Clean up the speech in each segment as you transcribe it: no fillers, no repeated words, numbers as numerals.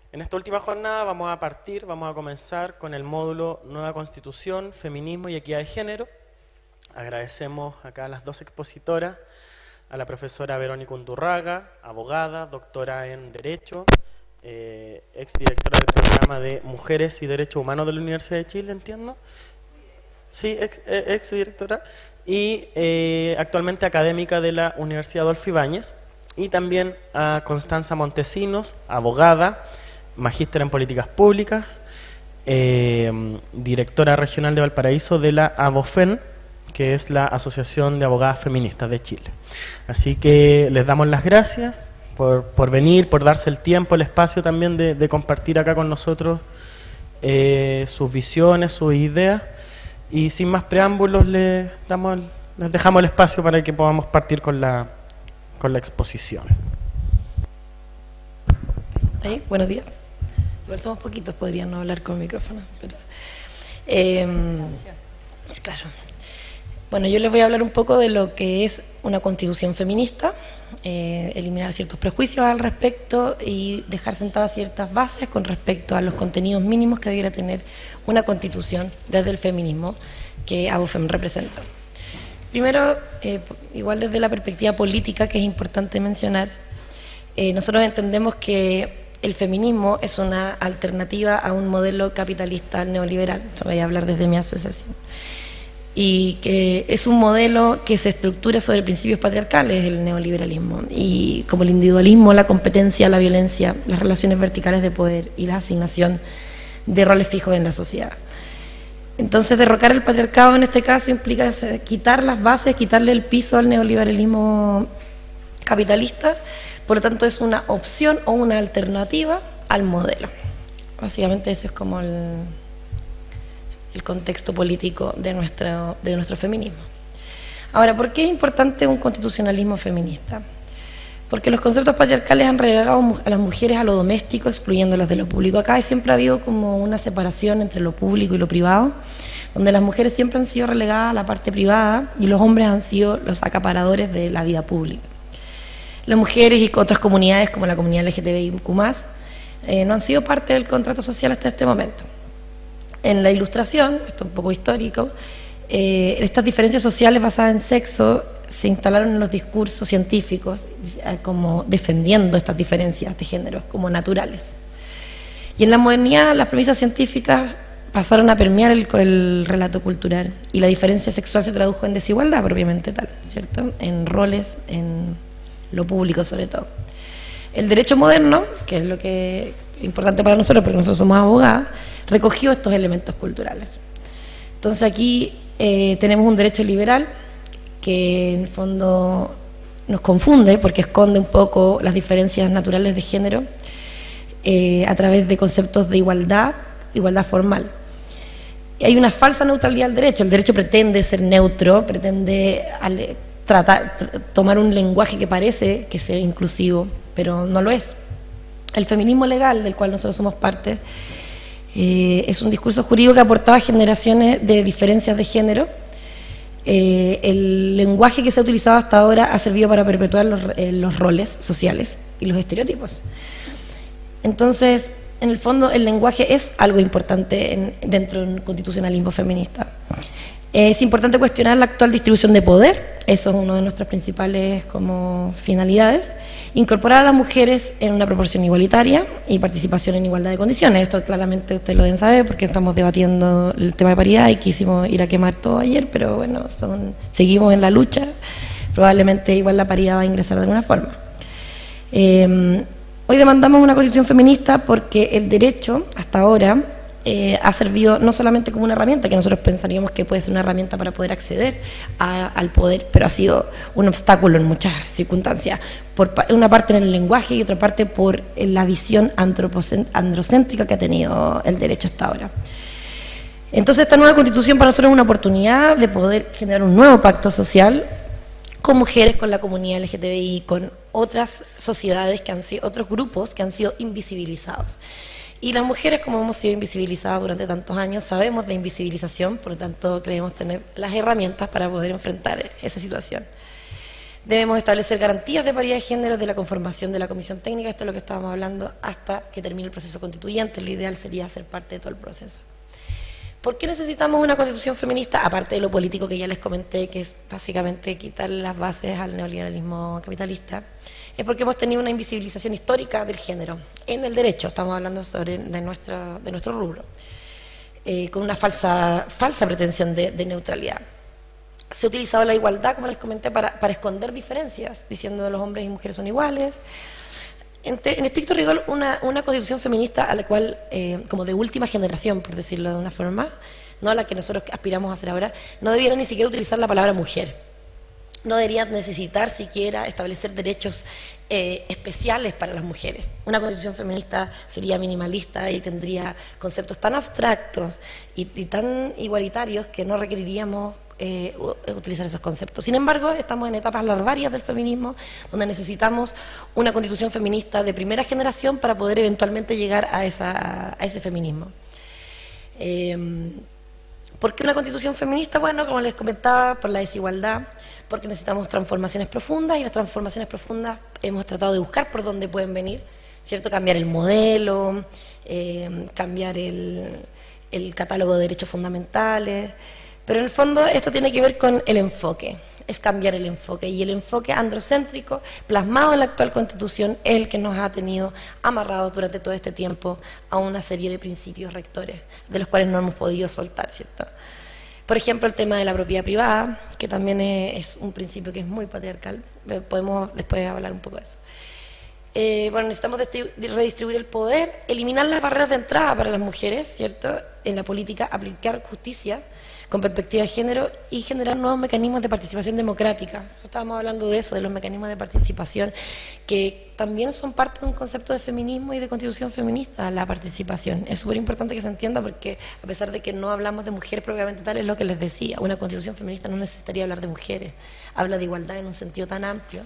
En esta última jornada vamos a comenzar con el módulo Nueva Constitución, Feminismo y Equidad de Género. Agradecemos acá a las dos expositoras, a la profesora Verónica Undurraga, abogada, doctora en Derecho, exdirectora del programa de Mujeres y Derechos Humanos de la Universidad de Chile, entiendo. Sí, exdirectora. Y actualmente académica de la Universidad Adolfo Ibáñez. Y también a Constanza Montesinos, abogada, magíster en políticas públicas, directora regional de Valparaíso de la ABOFEN, que es la Asociación de Abogadas Feministas de Chile. Así que les damos las gracias por venir, por darse el tiempo, el espacio también de compartir acá con nosotros sus visiones, sus ideas. Y sin más preámbulos les dejamos el espacio para que podamos partir con la exposición. Buenos días. Igual somos poquitos, podrían no hablar con micrófono. Pero, claro. Bueno, yo les voy a hablar un poco de lo que es una constitución feminista, eliminar ciertos prejuicios al respecto y dejar sentadas ciertas bases con respecto a los contenidos mínimos que debiera tener una constitución desde el feminismo que ABOFEM representa. Primero, igual desde la perspectiva política, que es importante mencionar, nosotros entendemos que el feminismo es una alternativa a un modelo capitalista neoliberal. Voy a hablar desde mi asociación. Y que es un modelo que se estructura sobre principios patriarcales, el neoliberalismo, y como el individualismo, la competencia, la violencia, las relaciones verticales de poder y la asignación de roles fijos en la sociedad. Entonces, derrocar el patriarcado en este caso implica quitar las bases, quitarle el piso al neoliberalismo capitalista. Por lo tanto, es una opción o una alternativa al modelo. Básicamente ese es como el contexto político de nuestro feminismo. Ahora, ¿por qué es importante un constitucionalismo feminista? Porque los conceptos patriarcales han relegado a las mujeres a lo doméstico, excluyéndolas de lo público. Acá siempre ha habido como una separación entre lo público y lo privado, donde las mujeres siempre han sido relegadas a la parte privada y los hombres han sido los acaparadores de la vida pública. Las mujeres y otras comunidades, como la comunidad LGTBIQ+, no han sido parte del contrato social hasta este momento. En la Ilustración, esto es un poco histórico, estas diferencias sociales basadas en sexo se instalaron en los discursos científicos como defendiendo estas diferencias de género como naturales. Y en la modernidad las premisas científicas pasaron a permear el relato cultural y la diferencia sexual se tradujo en desigualdad propiamente tal, ¿cierto? En roles, en lo público sobre todo. El derecho moderno, que es lo que es importante para nosotros porque nosotros somos abogadas, recogió estos elementos culturales. Entonces aquí tenemos un derecho liberal que en el fondo nos confunde porque esconde un poco las diferencias naturales de género a través de conceptos de igualdad formal. Y hay una falsa neutralidad del derecho. El derecho pretende ser neutro, pretende tomar un lenguaje que parece que sea inclusivo, pero no lo es. El feminismo legal, del cual nosotros somos parte, es un discurso jurídico que aportaba generaciones de diferencias de género. El lenguaje que se ha utilizado hasta ahora ha servido para perpetuar los roles sociales y los estereotipos. Entonces, en el fondo, el lenguaje es algo importante dentro de un constitucionalismo feminista. Es importante cuestionar la actual distribución de poder, eso es una de nuestras principales como finalidades. Incorporar a las mujeres en una proporción igualitaria y participación en igualdad de condiciones. Esto claramente ustedes lo deben saber porque estamos debatiendo el tema de paridad y quisimos ir a quemar todo ayer, pero bueno, seguimos en la lucha. Probablemente igual la paridad va a ingresar de alguna forma. Hoy demandamos una constitución feminista porque el derecho hasta ahora ha servido no solamente como una herramienta, que nosotros pensaríamos que puede ser una herramienta para poder acceder al poder, pero ha sido un obstáculo en muchas circunstancias, por una parte en el lenguaje y otra parte por la visión androcéntrica que ha tenido el derecho hasta ahora. Entonces esta nueva constitución para nosotros es una oportunidad de poder generar un nuevo pacto social con mujeres, con la comunidad LGTBI, con otras sociedades, otros grupos que han sido invisibilizados. Y las mujeres, como hemos sido invisibilizadas durante tantos años, sabemos de invisibilización, por lo tanto creemos tener las herramientas para poder enfrentar esa situación. Debemos establecer garantías de paridad de género de la conformación de la comisión técnica, esto es lo que estábamos hablando, hasta que termine el proceso constituyente. Lo ideal sería ser parte de todo el proceso. ¿Por qué necesitamos una constitución feminista? Aparte de lo político que ya les comenté, que es básicamente quitar las bases al neoliberalismo capitalista, es porque hemos tenido una invisibilización histórica del género en el derecho, estamos hablando de nuestro rubro, con una falsa pretensión de neutralidad. Se ha utilizado la igualdad, como les comenté, para esconder diferencias, diciendo que los hombres y mujeres son iguales. En estricto rigor, una constitución feminista a la cual, como de última generación, por decirlo de una forma, no a la que nosotros aspiramos a hacer ahora, no debiera ni siquiera utilizar la palabra mujer. No debería necesitar siquiera establecer derechos especiales para las mujeres. Una constitución feminista sería minimalista y tendría conceptos tan abstractos y tan igualitarios que no requeriríamos utilizar esos conceptos. Sin embargo, estamos en etapas larvarias del feminismo, donde necesitamos una constitución feminista de primera generación para poder eventualmente llegar a ese feminismo. ¿Por qué una constitución feminista? Bueno, como les comentaba, por la desigualdad, porque necesitamos transformaciones profundas, y las transformaciones profundas hemos tratado de buscar por dónde pueden venir, ¿cierto? Cambiar el modelo, cambiar el catálogo de derechos fundamentales. Pero en el fondo esto tiene que ver con el enfoque, es cambiar el enfoque. Y el enfoque androcéntrico, plasmado en la actual Constitución, es el que nos ha tenido amarrados durante todo este tiempo a una serie de principios rectores, de los cuales no hemos podido soltar, ¿cierto? Por ejemplo, el tema de la propiedad privada, que también es un principio que es muy patriarcal. Podemos después hablar un poco de eso. Bueno, necesitamos redistribuir el poder, eliminar las barreras de entrada para las mujeres, ¿cierto? En la política, aplicar justicia con perspectiva de género y generar nuevos mecanismos de participación democrática. Estábamos hablando de eso, de los mecanismos de participación, que también son parte de un concepto de feminismo y de constitución feminista, la participación. Es súper importante que se entienda porque, a pesar de que no hablamos de mujeres propiamente tal, es lo que les decía, una constitución feminista no necesitaría hablar de mujeres, habla de igualdad en un sentido tan amplio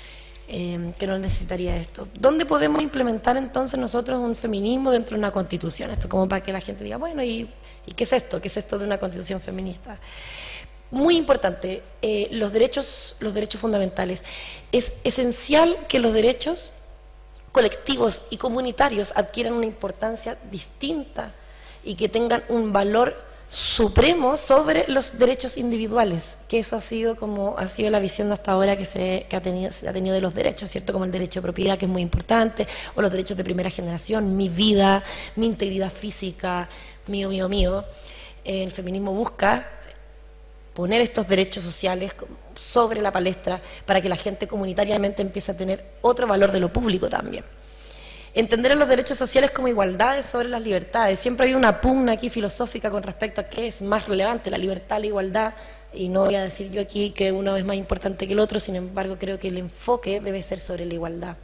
que no necesitaría esto. ¿Dónde podemos implementar entonces nosotros un feminismo dentro de una constitución? Esto como para que la gente diga, bueno, ¿y qué es esto? ¿Qué es esto de una constitución feminista? Muy importante, los derechos fundamentales. Es esencial que los derechos colectivos y comunitarios adquieran una importancia distinta y que tengan un valor supremo sobre los derechos individuales, que eso ha sido la visión de hasta ahora que ha tenido de los derechos, ¿cierto? Como el derecho de propiedad, que es muy importante, o los derechos de primera generación, mi vida, mi integridad física, mío, mío, mío. El feminismo busca poner estos derechos sociales sobre la palestra para que la gente comunitariamente empiece a tener otro valor de lo público también. Entender a los derechos sociales como igualdades sobre las libertades. Siempre hay una pugna aquí filosófica con respecto a qué es más relevante, la libertad, la igualdad, y no voy a decir yo aquí que uno es más importante que el otro, sin embargo creo que el enfoque debe ser sobre la igualdad.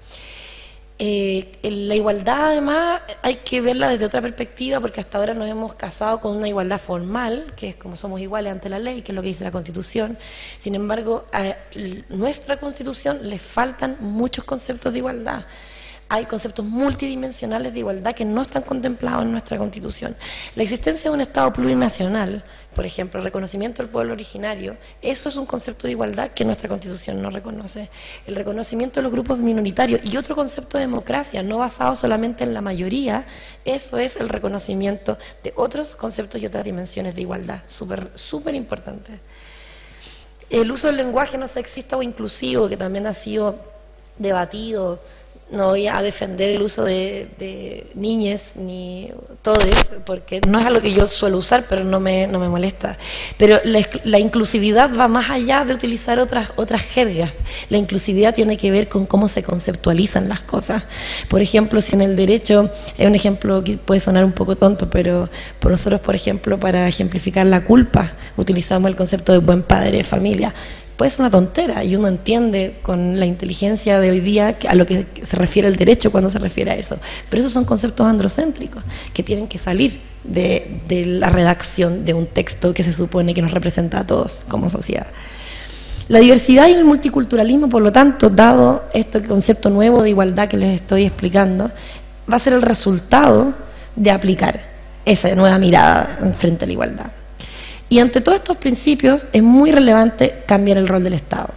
La igualdad además hay que verla desde otra perspectiva, porque hasta ahora nos hemos casado con una igualdad formal, que es como somos iguales ante la ley, que es lo que dice la Constitución. Sin embargo, a nuestra Constitución le faltan muchos conceptos de igualdad. Hay conceptos multidimensionales de igualdad que no están contemplados en nuestra Constitución. La existencia de un Estado plurinacional, por ejemplo, el reconocimiento del pueblo originario, eso es un concepto de igualdad que nuestra Constitución no reconoce. El reconocimiento de los grupos minoritarios y otro concepto de democracia, no basado solamente en la mayoría, eso es el reconocimiento de otros conceptos y otras dimensiones de igualdad, súper importante. El uso del lenguaje no sexista o inclusivo, que también ha sido debatido. No voy a defender el uso de niñes ni todes, porque no es algo que yo suelo usar, pero no me molesta. Pero la inclusividad va más allá de utilizar otras jergas. La inclusividad tiene que ver con cómo se conceptualizan las cosas. Por ejemplo, si en el derecho, es un ejemplo que puede sonar un poco tonto, pero por nosotros, por ejemplo, para ejemplificar la culpa, utilizamos el concepto de buen padre de familia. Puede ser una tontera y uno entiende con la inteligencia de hoy día a lo que se refiere el derecho cuando se refiere a eso. Pero esos son conceptos androcéntricos que tienen que salir de la redacción de un texto que se supone que nos representa a todos como sociedad. La diversidad y el multiculturalismo, por lo tanto, dado este concepto nuevo de igualdad que les estoy explicando, va a ser el resultado de aplicar esa nueva mirada frente a la igualdad. Y ante todos estos principios es muy relevante cambiar el rol del Estado.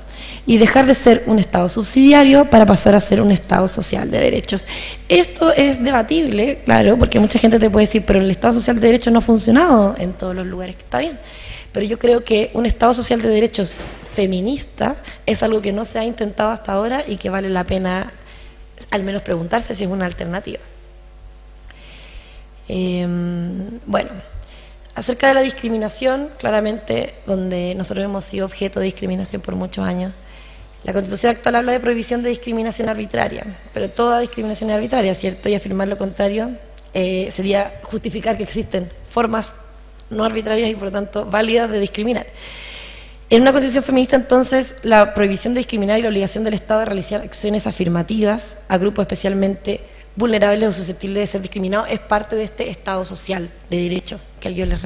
y dejar de ser un Estado subsidiario para pasar a ser un Estado social de derechos. Esto es debatible, claro, porque mucha gente te puede decir, pero el Estado social de derechos no ha funcionado en todos los lugares, que está bien. Pero yo creo que un Estado social de derechos feminista es algo que no se ha intentado hasta ahora y que vale la pena al menos preguntarse si es una alternativa. Bueno, acerca de la discriminación, claramente, donde nosotros hemos sido objeto de discriminación por muchos años, la Constitución actual habla de prohibición de discriminación arbitraria, pero toda discriminación es arbitraria, ¿cierto? Y afirmar lo contrario sería justificar que existen formas no arbitrarias y por lo tanto válidas de discriminar. En una Constitución feminista, entonces, la prohibición de discriminar y la obligación del Estado de realizar acciones afirmativas a grupos especialmente vulnerables o susceptibles de ser discriminados es parte de este Estado social de derecho que yo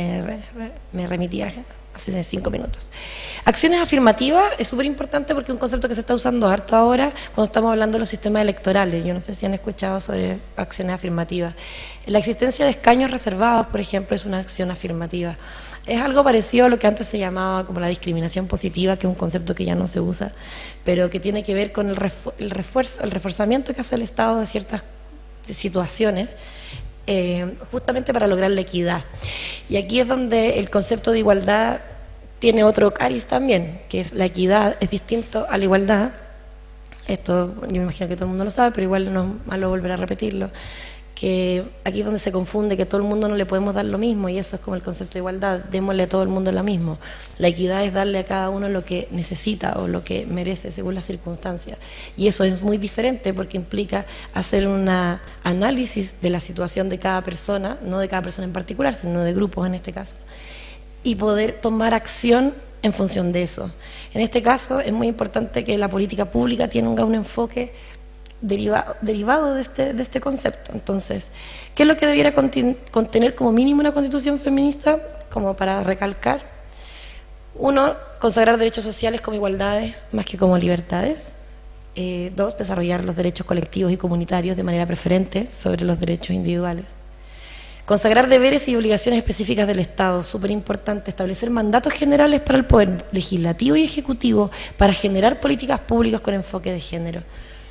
me remitía hace 5 minutos. Acciones afirmativas es súper importante porque es un concepto que se está usando harto ahora cuando estamos hablando de los sistemas electorales. Yo no sé si han escuchado sobre acciones afirmativas. La existencia de escaños reservados, por ejemplo, es una acción afirmativa. Es algo parecido a lo que antes se llamaba como la discriminación positiva, que es un concepto que ya no se usa, pero que tiene que ver con el reforzamiento que hace el Estado de ciertas situaciones, justamente para lograr la equidad. Y aquí es donde el concepto de igualdad tiene otro cariz también, que es la equidad, es distinto a la igualdad. Esto yo me imagino que todo el mundo lo sabe, pero igual no es malo volver a repetirlo, que aquí es donde se confunde que a todo el mundo no le podemos dar lo mismo, y eso es como el concepto de igualdad, démosle a todo el mundo lo mismo. La equidad es darle a cada uno lo que necesita o lo que merece según las circunstancias, y eso es muy diferente porque implica hacer un análisis de la situación de cada persona, no de cada persona en particular, sino de grupos en este caso, y poder tomar acción en función de eso. En este caso es muy importante que la política pública tenga un enfoque derivado de este concepto. Entonces, ¿qué es lo que debiera contener como mínimo una constitución feminista? Como para recalcar: 1, consagrar derechos sociales como igualdades más que como libertades. 2, desarrollar los derechos colectivos y comunitarios de manera preferente sobre los derechos individuales. Consagrar deberes y obligaciones específicas del Estado, súper importante. Establecer mandatos generales para el poder legislativo y ejecutivo para generar políticas públicas con enfoque de género.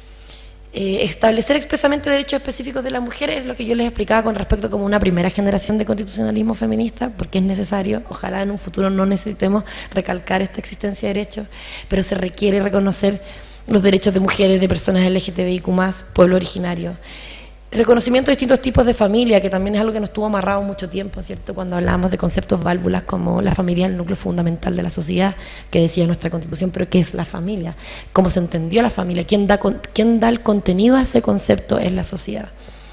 Establecer expresamente derechos específicos de las mujeres es lo que yo les explicaba con respecto como una primera generación de constitucionalismo feminista, porque es necesario. Ojalá en un futuro no necesitemos recalcar esta existencia de derechos, pero se requiere reconocer los derechos de mujeres, de personas LGTBIQ+, pueblo originario. Reconocimiento de distintos tipos de familia, que también es algo que nos estuvo amarrado mucho tiempo, ¿cierto? Cuando hablábamos de conceptos válvulas como la familia, el núcleo fundamental de la sociedad, que decía nuestra Constitución, pero ¿qué es la familia? ¿Cómo se entendió la familia? ¿Quién da el contenido a ese concepto? Es la sociedad.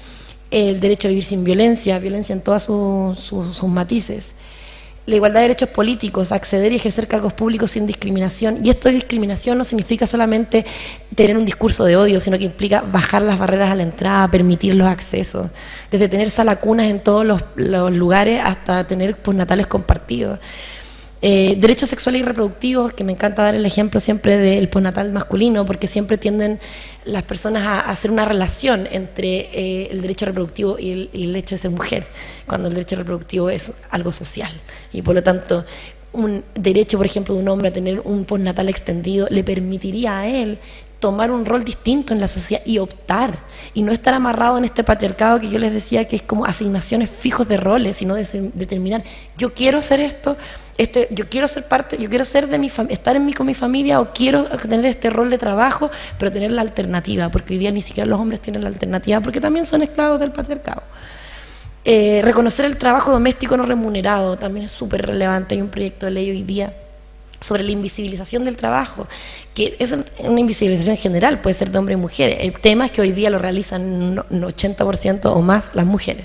El derecho a vivir sin violencia, violencia en todos sus matices. La igualdad de derechos políticos, acceder y ejercer cargos públicos sin discriminación. Y esto de discriminación no significa solamente tener un discurso de odio, sino que implica bajar las barreras a la entrada, permitir los accesos, desde tener salacunas en todos los lugares hasta tener postnatales compartidos. Derechos sexuales y reproductivos, que me encanta dar el ejemplo siempre del postnatal masculino, porque siempre tienden las personas a hacer una relación entre el derecho reproductivo y el hecho de ser mujer, cuando el derecho reproductivo es algo social, y por lo tanto un derecho, por ejemplo, de un hombre a tener un postnatal extendido le permitiría a él tomar un rol distinto en la sociedad y optar, y no estar amarrado en este patriarcado que yo les decía que es como asignaciones fijos de roles, sino determinar, yo quiero hacer esto, yo quiero ser parte, yo quiero ser de estar con mi familia, o quiero tener este rol de trabajo, pero tener la alternativa, porque hoy día ni siquiera los hombres tienen la alternativa, porque también son esclavos del patriarcado. Reconocer el trabajo doméstico no remunerado también es súper relevante. Hay un proyecto de ley hoy día sobre la invisibilización del trabajo, que es una invisibilización general, puede ser de hombres y mujeres. El tema es que hoy día lo realizan un 80% o más las mujeres.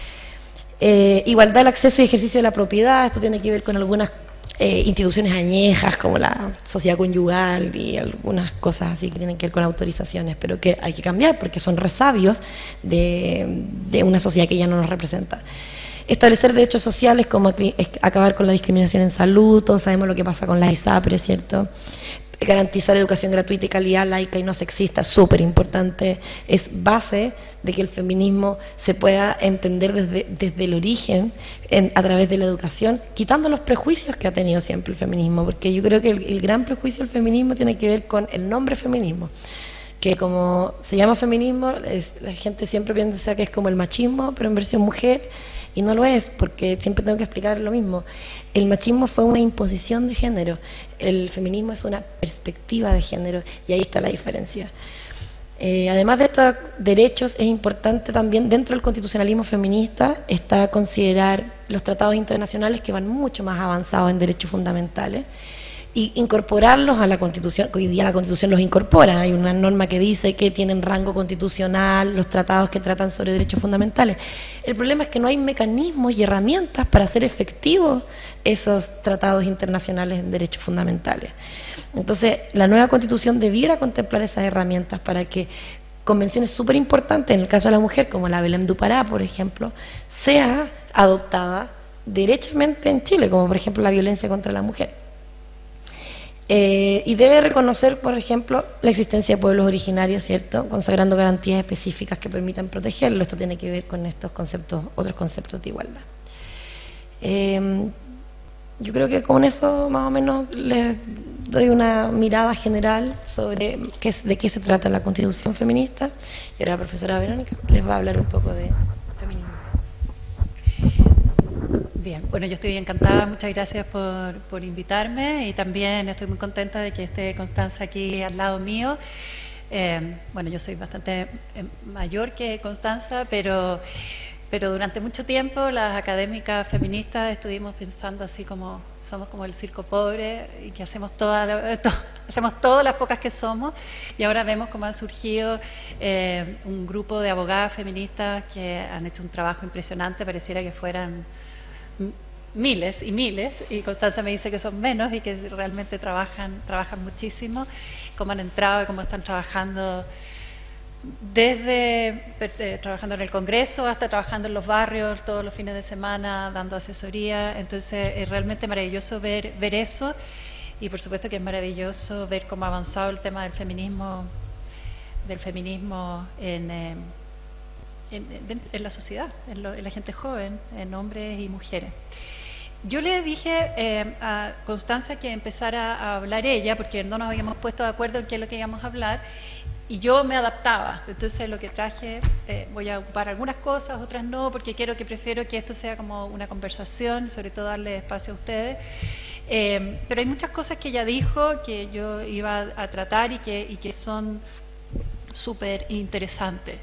Igualdad del acceso y ejercicio de la propiedad, esto tiene que ver con algunas instituciones añejas como la sociedad conyugal y algunas cosas así que tienen que ver con autorizaciones, pero que hay que cambiar porque son resabios de una sociedad que ya no nos representa. Establecer derechos sociales como acabar con la discriminación en salud, todos sabemos lo que pasa con las ISAPRES, ¿cierto? garantizar educación gratuita y calidad, laica y no sexista, súper importante, es base de que el feminismo se pueda entender desde el origen, a través de la educación, quitando los prejuicios que ha tenido siempre el feminismo, porque yo creo que el gran prejuicio del feminismo tiene que ver con el nombre feminismo, que como se llama feminismo, la gente siempre piensa que es como el machismo, pero en versión mujer, y no lo es, porque siempre tengo que explicar lo mismo. El machismo fue una imposición de género, el feminismo es una perspectiva de género, y ahí está la diferencia. Además de estos derechos, es importante también, dentro del constitucionalismo feminista, está considerar los tratados internacionales que van mucho más avanzados en derechos fundamentales, y incorporarlos a la Constitución. Hoy día la Constitución los incorpora, hay una norma que dice que tienen rango constitucional los tratados que tratan sobre derechos fundamentales. El problema es que no hay mecanismos y herramientas para hacer efectivos esos tratados internacionales en derechos fundamentales. Entonces, la nueva Constitución debiera contemplar esas herramientas para que convenciones súper importantes, en el caso de la mujer, como la Belém do Pará, por ejemplo, sea adoptada derechamente en Chile, como por ejemplo la violencia contra la mujer. Y debe reconocer, por ejemplo, la existencia de pueblos originarios, ¿cierto?, consagrando garantías específicas que permitan protegerlo. Esto tiene que ver con estos conceptos, otros conceptos de igualdad. Yo creo que con eso más o menos les doy una mirada general sobre de qué se trata la Constitución feminista. Y ahora la profesora Verónica les va a hablar un poco de feminismo. Bien, bueno, yo estoy encantada, muchas gracias por invitarme, y también estoy muy contenta de que esté Constanza aquí al lado mío. Bueno, yo soy bastante mayor que Constanza, pero durante mucho tiempo las académicas feministas estuvimos pensando así como somos como el circo pobre y que hacemos hacemos todas las pocas que somos, y ahora vemos cómo ha surgido un grupo de abogadas feministas que han hecho un trabajo impresionante. Pareciera que fueran miles y miles, y Constanza me dice que son menos y que realmente trabajan muchísimo, cómo han entrado y cómo están trabajando, desde trabajando en el Congreso hasta trabajando en los barrios todos los fines de semana dando asesoría. Entonces es realmente maravilloso ver eso, y por supuesto que es maravilloso ver cómo ha avanzado el tema del feminismo en la sociedad, en la gente joven, en hombres y mujeres. Yo le dije a Constanza que empezara a hablar ella, porque no nos habíamos puesto de acuerdo en qué es lo que íbamos a hablar, y yo me adaptaba. Entonces lo que traje, voy a ocupar algunas cosas, otras no, porque prefiero que esto sea como una conversación, sobre todo darle espacio a ustedes. Pero hay muchas cosas que ella dijo que yo iba a tratar y que son súper interesantes.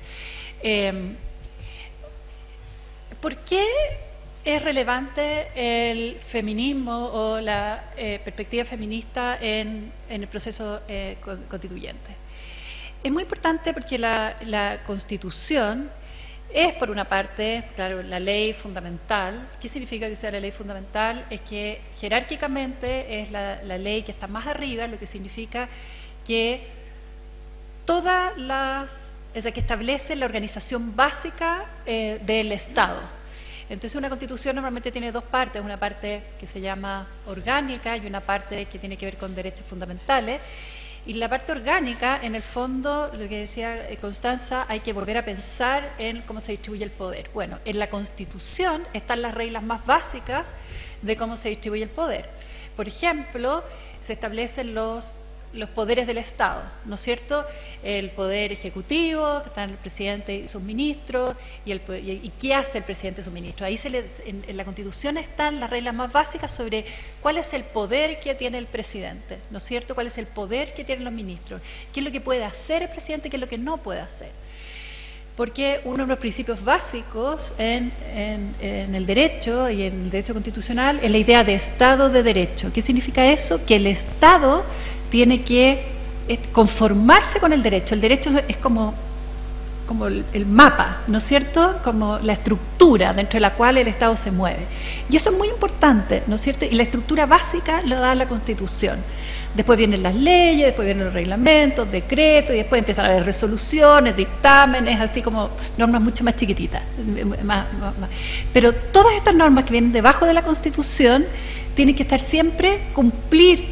¿Por qué es relevante el feminismo o la perspectiva feminista en el proceso constituyente? Es muy importante porque la Constitución es, por una parte, claro, la ley fundamental. ¿Qué significa que sea la ley fundamental? Es que jerárquicamente es la ley que está más arriba, lo que significa que que establece la organización básica del Estado. Entonces una Constitución normalmente tiene dos partes, una parte que se llama orgánica y una parte que tiene que ver con derechos fundamentales. Y la parte orgánica, en el fondo, lo que decía Constanza, hay que volver a pensar en cómo se distribuye el poder. Bueno, en la Constitución están las reglas más básicas de cómo se distribuye el poder. Por ejemplo, se establecen los poderes del Estado, ¿no es cierto? El poder ejecutivo, que están el presidente y sus ministros, y qué hace el presidente y sus ministros. Ahí en la Constitución están las reglas más básicas sobre cuál es el poder que tiene el presidente, ¿no es cierto? Cuál es el poder que tienen los ministros, qué es lo que puede hacer el presidente, qué es lo que no puede hacer. Porque uno de los principios básicos en el derecho y en el derecho constitucional es la idea de Estado de Derecho. ¿Qué significa eso? Que el Estado tiene que conformarse con el derecho. El derecho es como el mapa, ¿no es cierto? Como la estructura dentro de la cual el Estado se mueve. Y eso es muy importante, ¿no es cierto? Y la estructura básica lo da la Constitución. Después vienen las leyes, después vienen los reglamentos, decretos, y después empiezan a haber resoluciones, dictámenes, así como normas mucho más chiquititas. Pero todas estas normas que vienen debajo de la Constitución tienen que estar siempre cumplir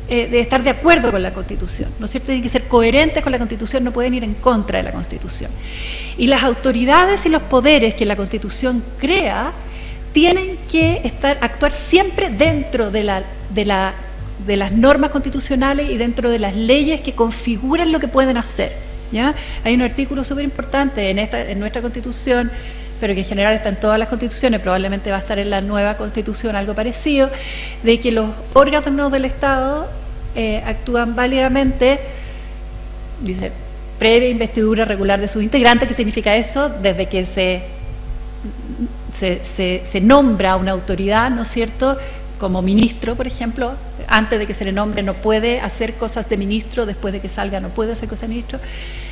de estar de acuerdo con la Constitución, ¿no es cierto? Tienen que ser coherentes con la Constitución, no pueden ir en contra de la Constitución. Y las autoridades y los poderes que la Constitución crea tienen que actuar siempre dentro de las normas constitucionales y dentro de las leyes que configuran lo que pueden hacer, ¿ya? Hay un artículo súper importante en nuestra Constitución, pero que en general está en todas las constituciones, probablemente va a estar en la nueva Constitución algo parecido, de que los órganos del Estado actúan válidamente, dice, previa investidura regular de sus integrantes. ¿Qué significa eso? Desde que se nombra una autoridad, ¿no es cierto?, como ministro, por ejemplo, antes de que se le nombre no puede hacer cosas de ministro, después de que salga no puede hacer cosas de ministro.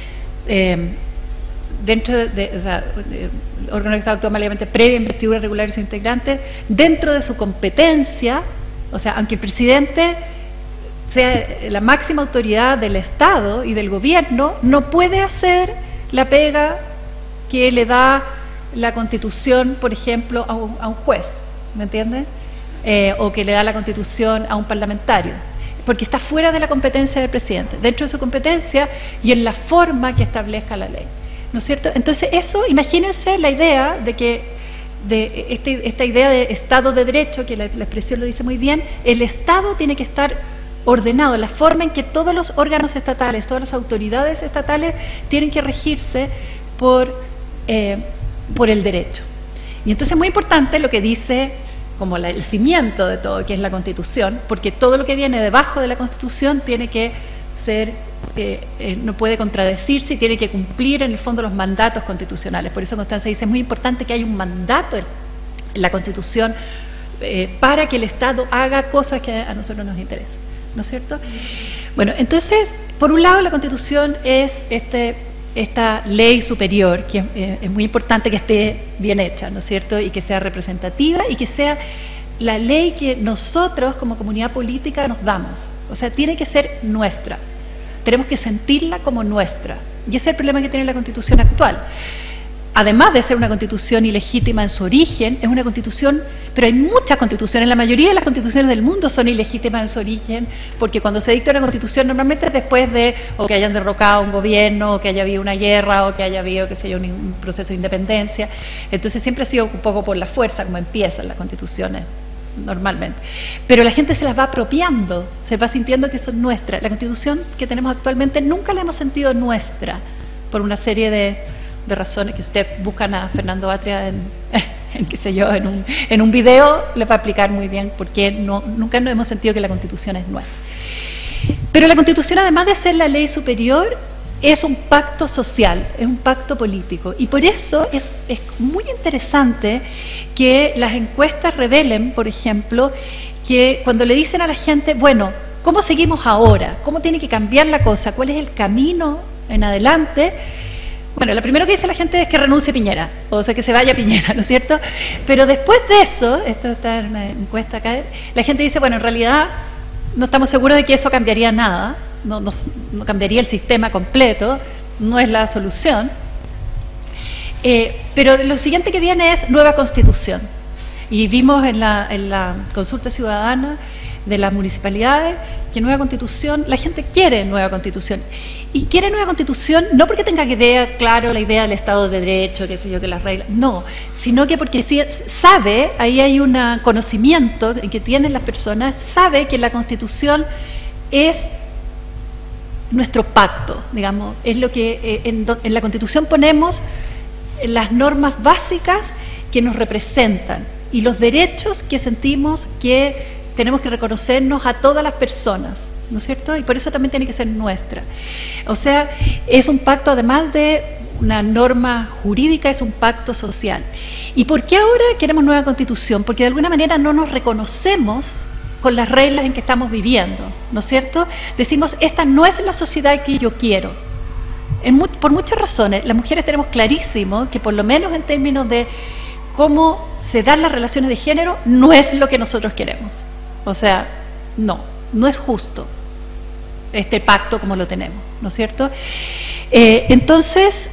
Dentro o sea, el órgano de Estado actúa válidamente previa investidura regular de sus integrantes, dentro de su competencia, o sea, aunque el presidente sea la máxima autoridad del Estado y del gobierno, no puede hacer la pega que le da la Constitución, por ejemplo, a un juez, ¿me entiendes? O que le da la Constitución a un parlamentario, porque está fuera de la competencia del presidente, dentro de su competencia y en la forma que establezca la ley, ¿no es cierto? Entonces eso, imagínense la idea de que esta idea de Estado de Derecho, que la expresión lo dice muy bien, el Estado tiene que estar ordenado, la forma en que todos los órganos estatales, todas las autoridades estatales tienen que regirse por el derecho. Y entonces es muy importante lo que dice como el cimiento de todo, que es la Constitución, porque todo lo que viene debajo de la Constitución tiene que ser, no puede contradecirse y tiene que cumplir en el fondo los mandatos constitucionales. Por eso Constanza dice, es muy importante que haya un mandato en la Constitución para que el Estado haga cosas que a nosotros nos interesan, ¿no es cierto? Bueno, entonces, por un lado la Constitución es esta ley superior, que es muy importante que esté bien hecha, ¿no es cierto?, y que sea representativa y que sea la ley que nosotros como comunidad política nos damos. O sea, tiene que ser nuestra. Tenemos que sentirla como nuestra. Y ese es el problema que tiene la Constitución actual. Además de ser una Constitución ilegítima en su origen, es una Constitución, pero hay muchas constituciones, la mayoría de las constituciones del mundo son ilegítimas en su origen, porque cuando se dicta una Constitución normalmente es después de o que hayan derrocado un gobierno, o que haya habido una guerra, o que haya habido, qué sé yo, un proceso de independencia. Entonces siempre ha sido un poco por la fuerza como empiezan las constituciones normalmente. Pero la gente se las va apropiando, se va sintiendo que son nuestras. La Constitución que tenemos actualmente nunca la hemos sentido nuestra, por una serie de razones que si ustedes buscan a Fernando Atria qué sé yo, en un video les va a explicar muy bien por qué nunca nos hemos sentido que la Constitución es nuestra. Pero la Constitución, además de ser la ley superior, es un pacto social, es un pacto político, y por eso es muy interesante que las encuestas revelen, por ejemplo, que cuando le dicen a la gente, bueno, ¿cómo seguimos ahora? ¿Cómo tiene que cambiar la cosa? ¿Cuál es el camino en adelante? Bueno, lo primero que dice la gente es que renuncie Piñera, o sea, que se vaya Piñera, ¿no es cierto? Pero después de eso, esto está en una encuesta acá, la gente dice, bueno, en realidad no estamos seguros de que eso cambiaría nada, no cambiaría el sistema completo, no es la solución, pero lo siguiente que viene es nueva Constitución. Y vimos en la consulta ciudadana de las municipalidades que nueva Constitución, la gente quiere nueva Constitución. Y quiere nueva Constitución no porque tenga claro la idea del Estado de Derecho, qué sé yo, que las reglas, no, sino que porque sabe, ahí hay un conocimiento que tienen las personas, sabe que la Constitución es nuestro pacto, digamos, es lo que en la Constitución ponemos las normas básicas que nos representan y los derechos que sentimos que tenemos que reconocernos a todas las personas, ¿no es cierto? Y por eso también tiene que ser nuestra. O sea, es un pacto, además de una norma jurídica, es un pacto social. ¿Y por qué ahora queremos nueva Constitución? Porque de alguna manera no nos reconocemos con las reglas en que estamos viviendo, ¿no es cierto? Decimos, esta no es la sociedad que yo quiero. Por muchas razones, las mujeres tenemos clarísimo que por lo menos en términos de cómo se dan las relaciones de género, no es lo que nosotros queremos. O sea, no es justo este pacto como lo tenemos, ¿no es cierto? Entonces,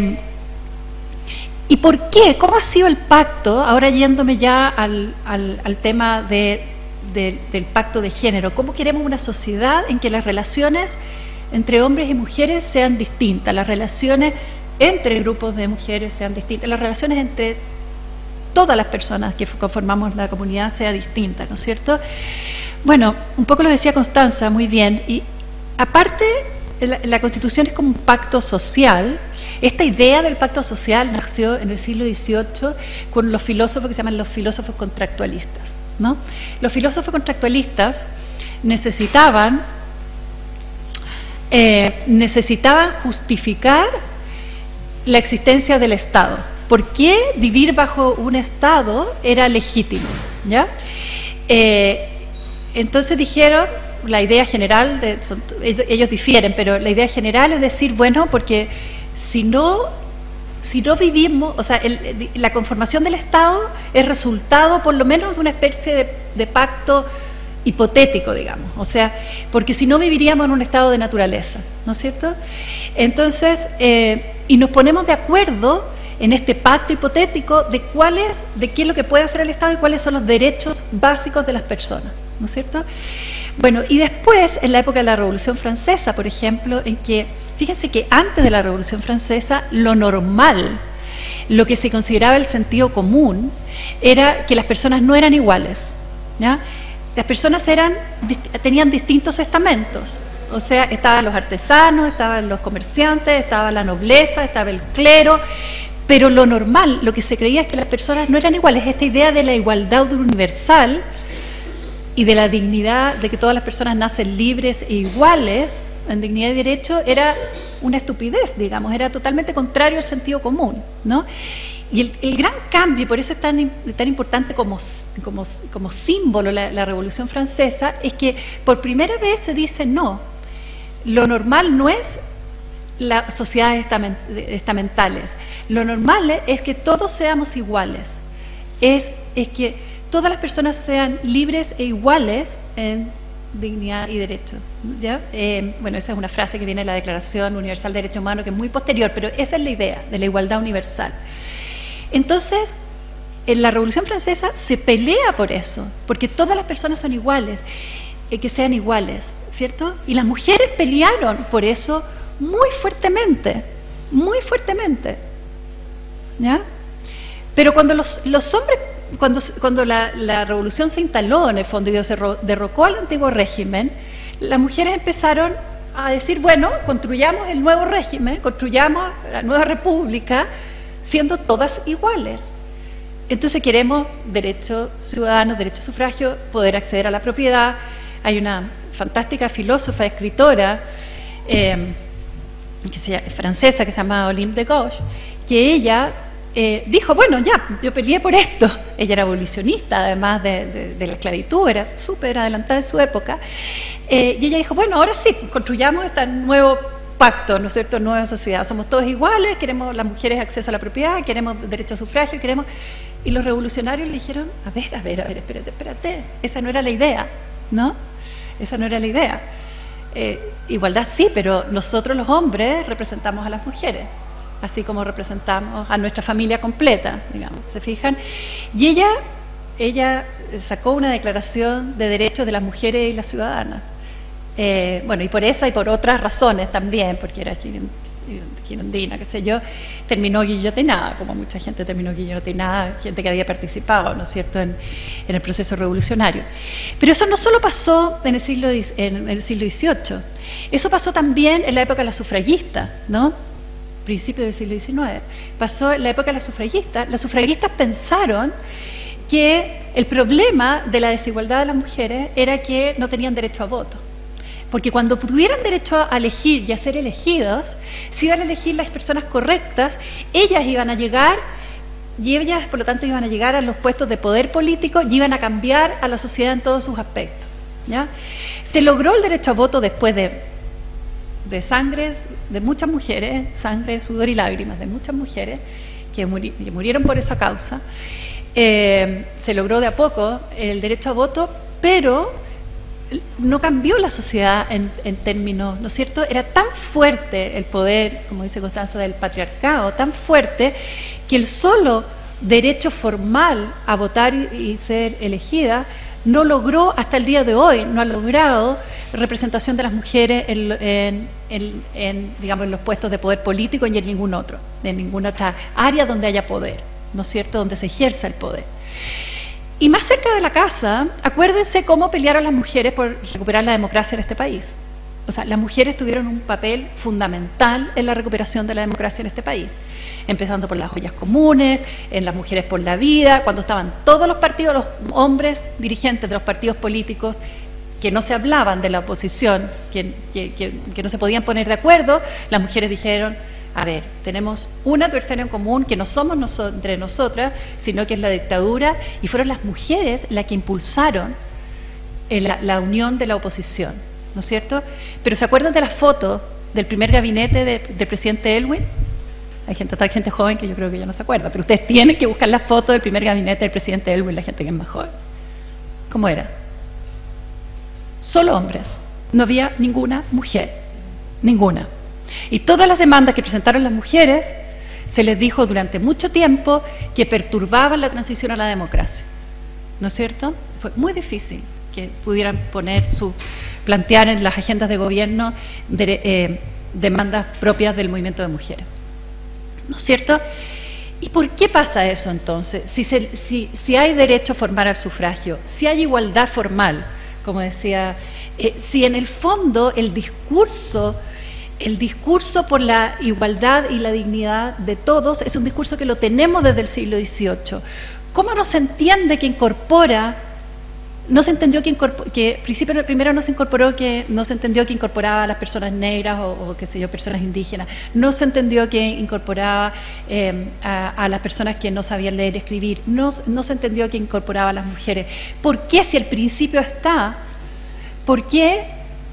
¿y por qué? ¿Cómo ha sido el pacto? Ahora yéndome ya al tema de del pacto de género. ¿Cómo queremos una sociedad en que las relaciones entre hombres y mujeres sean distintas, las relaciones entre grupos de mujeres sean distintas, las relaciones entre todas las personas que conformamos la comunidad sea distinta, ¿no es cierto? Bueno, un poco lo decía Constanza muy bien, y aparte la Constitución es como un pacto social. Esta idea del pacto social nació en el siglo XVIII con los filósofos que se llaman los filósofos contractualistas, ¿no? Los filósofos contractualistas necesitaban justificar la existencia del Estado. ¿Por qué vivir bajo un Estado era legítimo? ¿Ya? Entonces dijeron, la idea general, ellos difieren, pero la idea general es decir, bueno, porque si no vivimos, o sea, la conformación del Estado es resultado por lo menos de una especie de pacto hipotético, digamos, o sea, porque si no viviríamos en un estado de naturaleza, ¿no es cierto? Entonces, y nos ponemos de acuerdo en este pacto hipotético de qué es lo que puede hacer el Estado y cuáles son los derechos básicos de las personas, ¿no es cierto? Bueno, y después, en la época de la Revolución Francesa, por ejemplo, en que, fíjense que antes de la Revolución Francesa, lo normal, lo que se consideraba el sentido común, era que las personas no eran iguales, ¿ya? Las personas tenían distintos estamentos, o sea, estaban los artesanos, estaban los comerciantes, estaba la nobleza, estaba el clero, pero lo normal, lo que se creía es que las personas no eran iguales. Esta idea de la igualdad universal y de la dignidad, de que todas las personas nacen libres e iguales en dignidad y derecho, era una estupidez, digamos, era totalmente contrario al sentido común, ¿no? Y el gran cambio, y por eso es tan importante como símbolo la Revolución Francesa, es que por primera vez se dice no, lo normal no es las sociedades estamentales, lo normal es que todos seamos iguales, es que todas las personas sean libres e iguales en dignidad y derecho, ¿ya? Bueno, esa es una frase que viene de la Declaración Universal de Derechos Humanos, que es muy posterior, pero esa es la idea de la igualdad universal. Entonces, en la Revolución Francesa se pelea por eso, porque todas las personas son iguales, que sean iguales, ¿cierto? Y las mujeres pelearon por eso muy fuertemente, ¿ya? Pero cuando los hombres, cuando la revolución se instaló en el fondo y se derrocó al antiguo régimen, las mujeres empezaron a decir, bueno, construyamos el nuevo régimen, construyamos la nueva república, siendo todas iguales. Entonces queremos derechos ciudadanos, derecho a sufragio, poder acceder a la propiedad. Hay una fantástica filósofa, escritora francesa que se llama Olympe de Gouges, que ella dijo, bueno, ya, yo peleé por esto. Ella era abolicionista, además de la esclavitud, era súper adelantada en su época. Y ella dijo, bueno, ahora sí, construyamos este nuevo pacto, ¿no es cierto?, nueva sociedad. Somos todos iguales, queremos las mujeres acceso a la propiedad, queremos derecho a sufragio, queremos... Y los revolucionarios le dijeron, a ver, espérate, esa no era la idea, ¿no? Esa no era la idea. Igualdad sí, pero nosotros los hombres representamos a las mujeres, así como representamos a nuestra familia completa, digamos, ¿se fijan? Y ella sacó una declaración de derechos de las mujeres y las ciudadanas. Bueno, y por esa y por otras razones también, porque era girondina, qué sé yo, terminó guillotinada, como mucha gente terminó guillotinada, gente que había participado, ¿no es cierto?, en el proceso revolucionario. Pero eso no solo pasó en el siglo XVIII, eso pasó también en la época de las sufragistas, ¿no?, principio del siglo XIX, pasó en la época de las sufragistas pensaron que el problema de la desigualdad de las mujeres era que no tenían derecho a voto. Porque cuando tuvieran derecho a elegir y a ser elegidos, si iban a elegir las personas correctas, ellas iban a llegar, y ellas por lo tanto iban a llegar a los puestos de poder político y iban a cambiar a la sociedad en todos sus aspectos, ¿ya? Se logró el derecho a voto después de sangres de muchas mujeres, sangre, sudor y lágrimas de muchas mujeres que murieron por esa causa. Se logró de a poco el derecho a voto, pero no cambió la sociedad en términos, ¿no es cierto? Era tan fuerte el poder, como dice Constanza, del patriarcado, tan fuerte que el solo derecho formal a votar y ser elegida no logró, hasta el día de hoy, no ha logrado representación de las mujeres digamos, en los puestos de poder político y en ninguna otra área donde haya poder, ¿no es cierto?, donde se ejerza el poder. Y más cerca de la casa, acuérdense cómo pelearon las mujeres por recuperar la democracia en este país. O sea, las mujeres tuvieron un papel fundamental en la recuperación de la democracia en este país, empezando por las ollas comunes, en las mujeres por la vida, cuando estaban todos los partidos, los hombres dirigentes de los partidos políticos que no se hablaban de la oposición, que no se podían poner de acuerdo, las mujeres dijeron, a ver, tenemos un adversario en común que no somos entre nosotras, sino que es la dictadura, y fueron las mujeres las que impulsaron la unión de la oposición, ¿no es cierto? Pero ¿se acuerdan de las fotos del primer gabinete del presidente Elwin? Hay gente joven que yo creo que ya no se acuerda, pero ustedes tienen que buscar las fotos del primer gabinete del presidente Elwin, la gente que es más joven. ¿Cómo era? Solo hombres, no había ninguna mujer, ninguna. Y todas las demandas que presentaron las mujeres, se les dijo durante mucho tiempo que perturbaban la transición a la democracia, ¿no es cierto? Fue muy difícil que pudieran plantear en las agendas de gobierno demandas propias del movimiento de mujeres, ¿no es cierto? ¿Y por qué pasa eso entonces? Si hay derecho formal al sufragio, si hay igualdad formal, como decía, si en el fondo el discurso por la igualdad y la dignidad de todos es un discurso que lo tenemos desde el siglo XVIII, ¿cómo no se entiende que incorpora? No se entendió primero no se incorporó que no se entendió que incorporaba a las personas negras o qué sé yo, personas indígenas, no se entendió que incorporaba a las personas que no sabían leer y escribir, no se entendió que incorporaba a las mujeres. ¿Por qué, si el principio está, por qué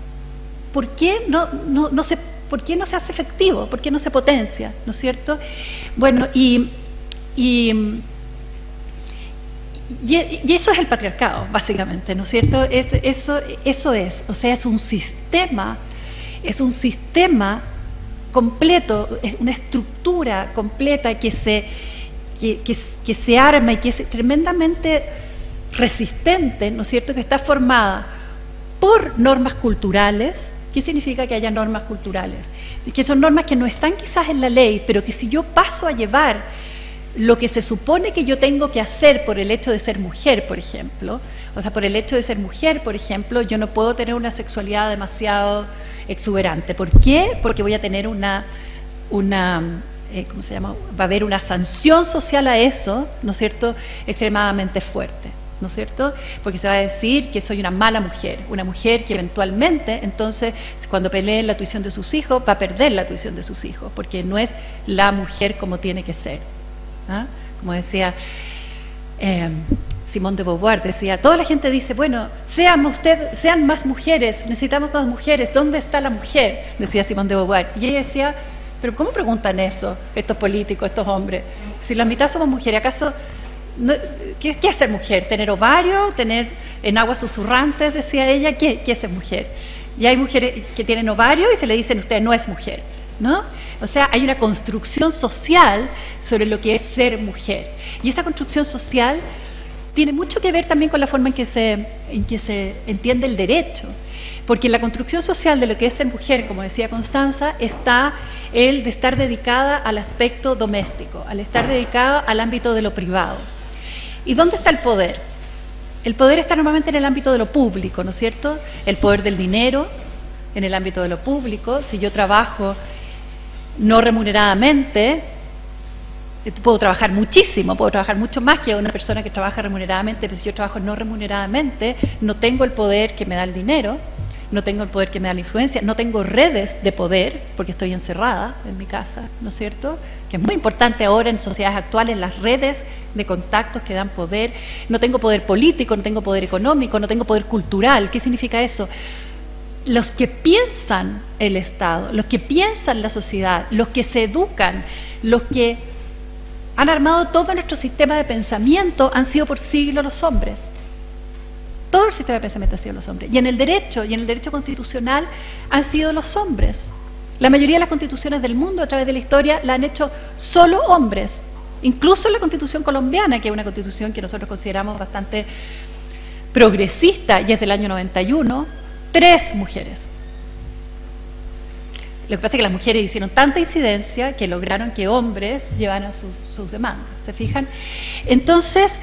no se hace efectivo? ¿Por qué no se potencia? ¿No es cierto? Bueno, y eso es el patriarcado, básicamente, ¿no es cierto? Eso es, o sea, es un sistema completo, es una estructura completa que se arma y que es tremendamente resistente, ¿no es cierto?, que está formada por normas culturales. ¿Qué significa que haya normas culturales? Que son normas que no están quizás en la ley, pero que si yo paso a llevar lo que se supone que yo tengo que hacer por el hecho de ser mujer, por ejemplo, yo no puedo tener una sexualidad demasiado exuberante. ¿Por qué? Porque voy a tener ¿cómo se llama? Va a haber una sanción social a eso, ¿no es cierto?, extremadamente fuerte, ¿no es cierto? Porque se va a decir que soy una mala mujer, una mujer que eventualmente, entonces, cuando pelee la tuición de sus hijos, va a perder la tuición de sus hijos, porque no es la mujer como tiene que ser. ¿Ah? Como decía Simone de Beauvoir, decía, toda la gente dice, bueno, sean más mujeres, necesitamos más mujeres, ¿dónde está la mujer?, decía Simone de Beauvoir. Y ella decía, pero ¿cómo preguntan eso estos políticos, estos hombres? Si la mitad somos mujeres, ¿acaso ¿qué es ser mujer? ¿Tener ovario? ¿Tener en aguas susurrantes? Decía ella. ¿Qué es ser mujer? Y hay mujeres que tienen ovario y se le dicen, usted no es mujer, ¿no? O sea, hay una construcción social sobre lo que es ser mujer. Y esa construcción social tiene mucho que ver también con la forma en que se entiende el derecho. Porque en la construcción social de lo que es ser mujer, como decía Constanza, está el de estar dedicada al aspecto doméstico, al estar dedicada al ámbito de lo privado. ¿Y dónde está el poder? El poder está normalmente en el ámbito de lo público, ¿no es cierto? El poder del dinero en el ámbito de lo público. Si yo trabajo no remuneradamente, puedo trabajar muchísimo, puedo trabajar mucho más que una persona que trabaja remuneradamente, pero si yo trabajo no remuneradamente, no tengo el poder que me da el dinero, no tengo el poder que me da la influencia, no tengo redes de poder, porque estoy encerrada en mi casa, ¿no es cierto? Que es muy importante ahora en sociedades actuales, las redes de contactos que dan poder. No tengo poder político, no tengo poder económico, no tengo poder cultural. ¿Qué significa eso? Los que piensan el Estado, los que piensan la sociedad, los que se educan, los que han armado todo nuestro sistema de pensamiento han sido por siglos los hombres. Todo el sistema de pensamiento ha sido los hombres. Y en el derecho constitucional han sido los hombres. La mayoría de las constituciones del mundo a través de la historia la han hecho solo hombres. Incluso la Constitución colombiana, que es una constitución que nosotros consideramos bastante progresista, y es del año 91, 3 mujeres. Lo que pasa es que las mujeres hicieron tanta incidencia que lograron que hombres llevaran sus demandas, ¿se fijan? Entonces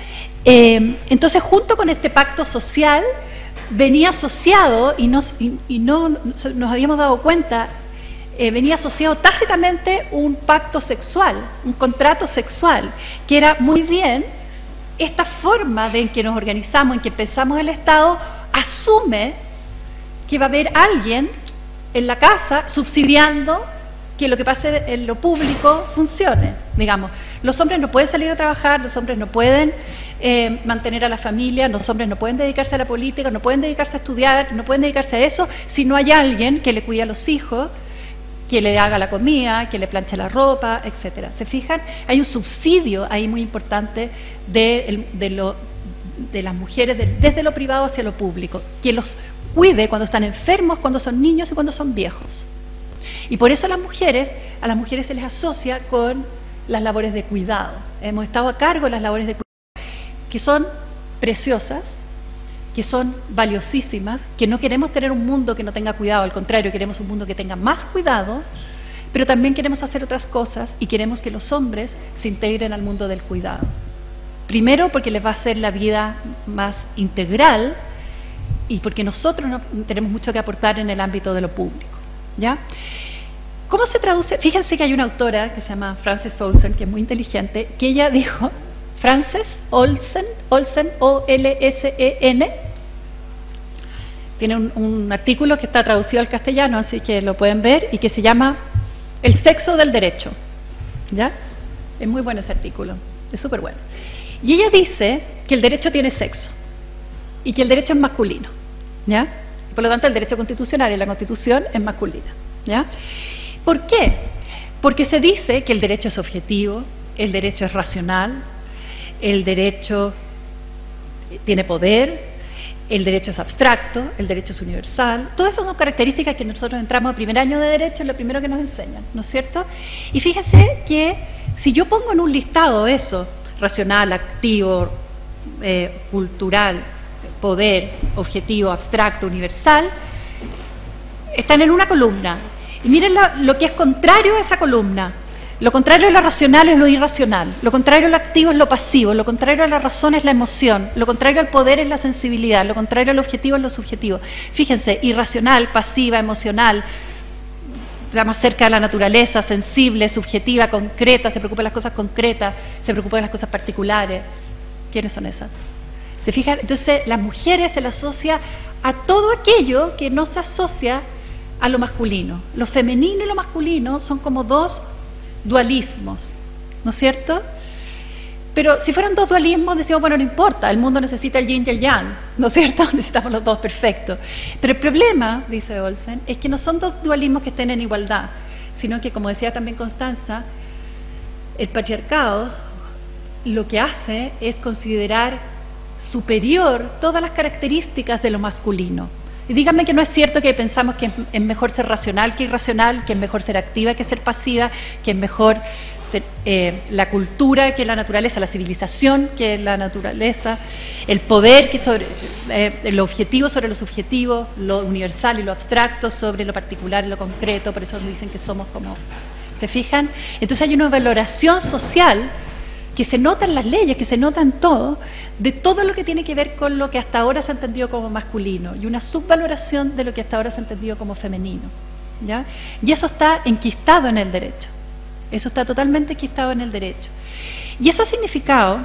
junto con este pacto social venía asociado, y no nos habíamos dado cuenta, venía asociado tácitamente un pacto sexual, un contrato sexual, que era muy bien esta forma de en que nos organizamos, en que pensamos el Estado, asume que va a haber alguien en la casa subsidiando que lo que pase en lo público funcione, digamos. Los hombres no pueden salir a trabajar, los hombres no pueden mantener a la familia, los hombres no pueden dedicarse a la política, no pueden dedicarse a estudiar, no pueden dedicarse a eso si no hay alguien que le cuide a los hijos, que le haga la comida, que le planche la ropa, etcétera. ¿Se fijan? Hay un subsidio ahí muy importante de las mujeres desde lo privado hacia lo público, que los cuide cuando están enfermos, cuando son niños y cuando son viejos. Y por eso a las mujeres se les asocia con las labores de cuidado. Hemos estado a cargo de las labores de cuidado, que son preciosas, que son valiosísimas, que no queremos tener un mundo que no tenga cuidado, al contrario, queremos un mundo que tenga más cuidado, pero también queremos hacer otras cosas y queremos que los hombres se integren al mundo del cuidado. Primero, porque les va a hacer la vida más integral y porque nosotros no tenemos mucho que aportar en el ámbito de lo público, ¿ya? ¿Cómo se traduce? Fíjense que hay una autora que se llama Frances Olsen, que es muy inteligente, que ella dijo, Frances Olsen, O-L-S-E-N, tiene un artículo que está traducido al castellano, así que lo pueden ver, y que se llama El sexo del derecho, ¿ya? Es muy bueno ese artículo, es súper bueno. Y ella dice que el derecho tiene sexo y que el derecho es masculino, ¿ya? Por lo tanto, el derecho constitucional y la Constitución es masculina, ¿ya? ¿Por qué? Porque se dice que el derecho es objetivo, el derecho es racional, el derecho tiene poder, el derecho es abstracto, el derecho es universal. Todas esas son características que nosotros entramos a primer año de derecho, es lo primero que nos enseñan, ¿no es cierto? Y fíjese que si yo pongo en un listado eso, racional, activo, cultural, poder, objetivo, abstracto, universal, están en una columna. Y miren lo que es contrario a esa columna. Lo contrario a lo racional es lo irracional, lo contrario a lo activo es lo pasivo, lo contrario a la razón es la emoción, lo contrario al poder es la sensibilidad, lo contrario al objetivo es lo subjetivo. Fíjense, irracional, pasiva, emocional, está más cerca de la naturaleza, sensible, subjetiva, concreta, se preocupa de las cosas concretas, se preocupa de las cosas particulares. ¿Quiénes son esas? ¿Se fijan? Entonces, las mujeres se les asocia a todo aquello que no se asocia a lo masculino. Lo femenino y lo masculino son como dos dualismos, ¿no es cierto? Pero si fueran dos dualismos, decimos, bueno, no importa, el mundo necesita el yin y el yang, ¿no es cierto? Necesitamos los dos perfectos. Pero el problema, dice Olsen, es que no son dos dualismos que estén en igualdad, sino que, como decía también Constanza, el patriarcado lo que hace es considerar superior todas las características de lo masculino. Y díganme que no es cierto que pensamos que es mejor ser racional que irracional, que es mejor ser activa que ser pasiva, que es mejor la cultura que la naturaleza, la civilización que la naturaleza, el poder que sobre lo objetivo sobre lo subjetivo, lo universal y lo abstracto sobre lo particular y lo concreto. Por eso nos dicen que somos como... ¿Se fijan? Entonces hay una valoración social que se nota en las leyes, que se nota en todo, de todo lo que tiene que ver con lo que hasta ahora se ha entendido como masculino y una subvaloración de lo que hasta ahora se ha entendido como femenino, ¿ya? Y eso está enquistado en el derecho, eso está totalmente enquistado en el derecho. Y eso ha significado,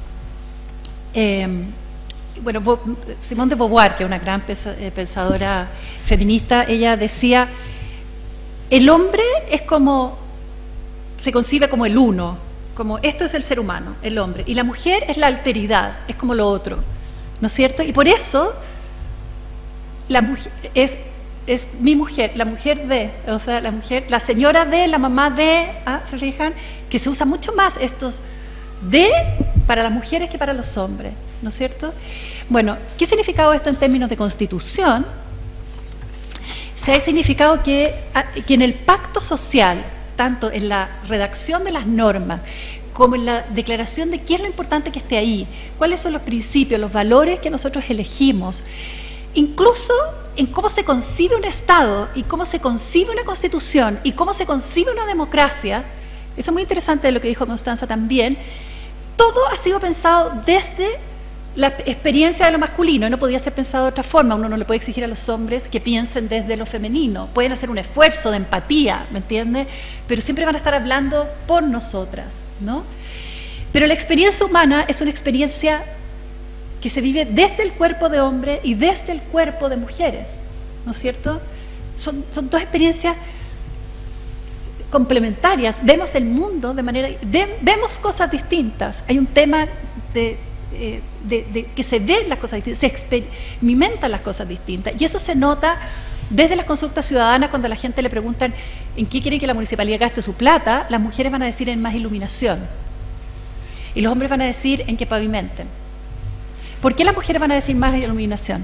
bueno, Simone de Beauvoir, que es una gran pensadora feminista, ella decía, el hombre es como, se concibe como el uno, como esto es el ser humano, el hombre, y la mujer es la alteridad, es como lo otro, ¿no es cierto? Y por eso la mujer es mi mujer, la mujer de, o sea, la mujer, la señora de, la mamá de, ¿se fijan? Que se usa mucho más estos de para las mujeres que para los hombres, ¿no es cierto? Bueno, ¿qué significado esto en términos de constitución? Se ha significado que en el pacto social, tanto en la redacción de las normas como en la declaración de qué es lo importante que esté ahí, cuáles son los principios, los valores que nosotros elegimos, incluso en cómo se concibe un Estado y cómo se concibe una Constitución y cómo se concibe una democracia. Eso es muy interesante de lo que dijo Constanza también. Todo ha sido pensado desde la experiencia de lo masculino y no podía ser pensado de otra forma. Uno no le puede exigir a los hombres que piensen desde lo femenino. Pueden hacer un esfuerzo de empatía, ¿me entiende? Pero siempre van a estar hablando por nosotras, ¿no? Pero la experiencia humana es una experiencia que se vive desde el cuerpo de hombre y desde el cuerpo de mujeres, ¿no es cierto? Son dos experiencias complementarias. Vemos el mundo de manera... vemos cosas distintas. Hay un tema de que se ven las cosas distintas, se experimentan las cosas distintas. Y eso se nota desde las consultas ciudadanas, cuando a la gente le preguntan en qué quiere que la municipalidad gaste su plata, las mujeres van a decir en más iluminación. Y los hombres van a decir en que pavimenten. ¿Por qué las mujeres van a decir más iluminación?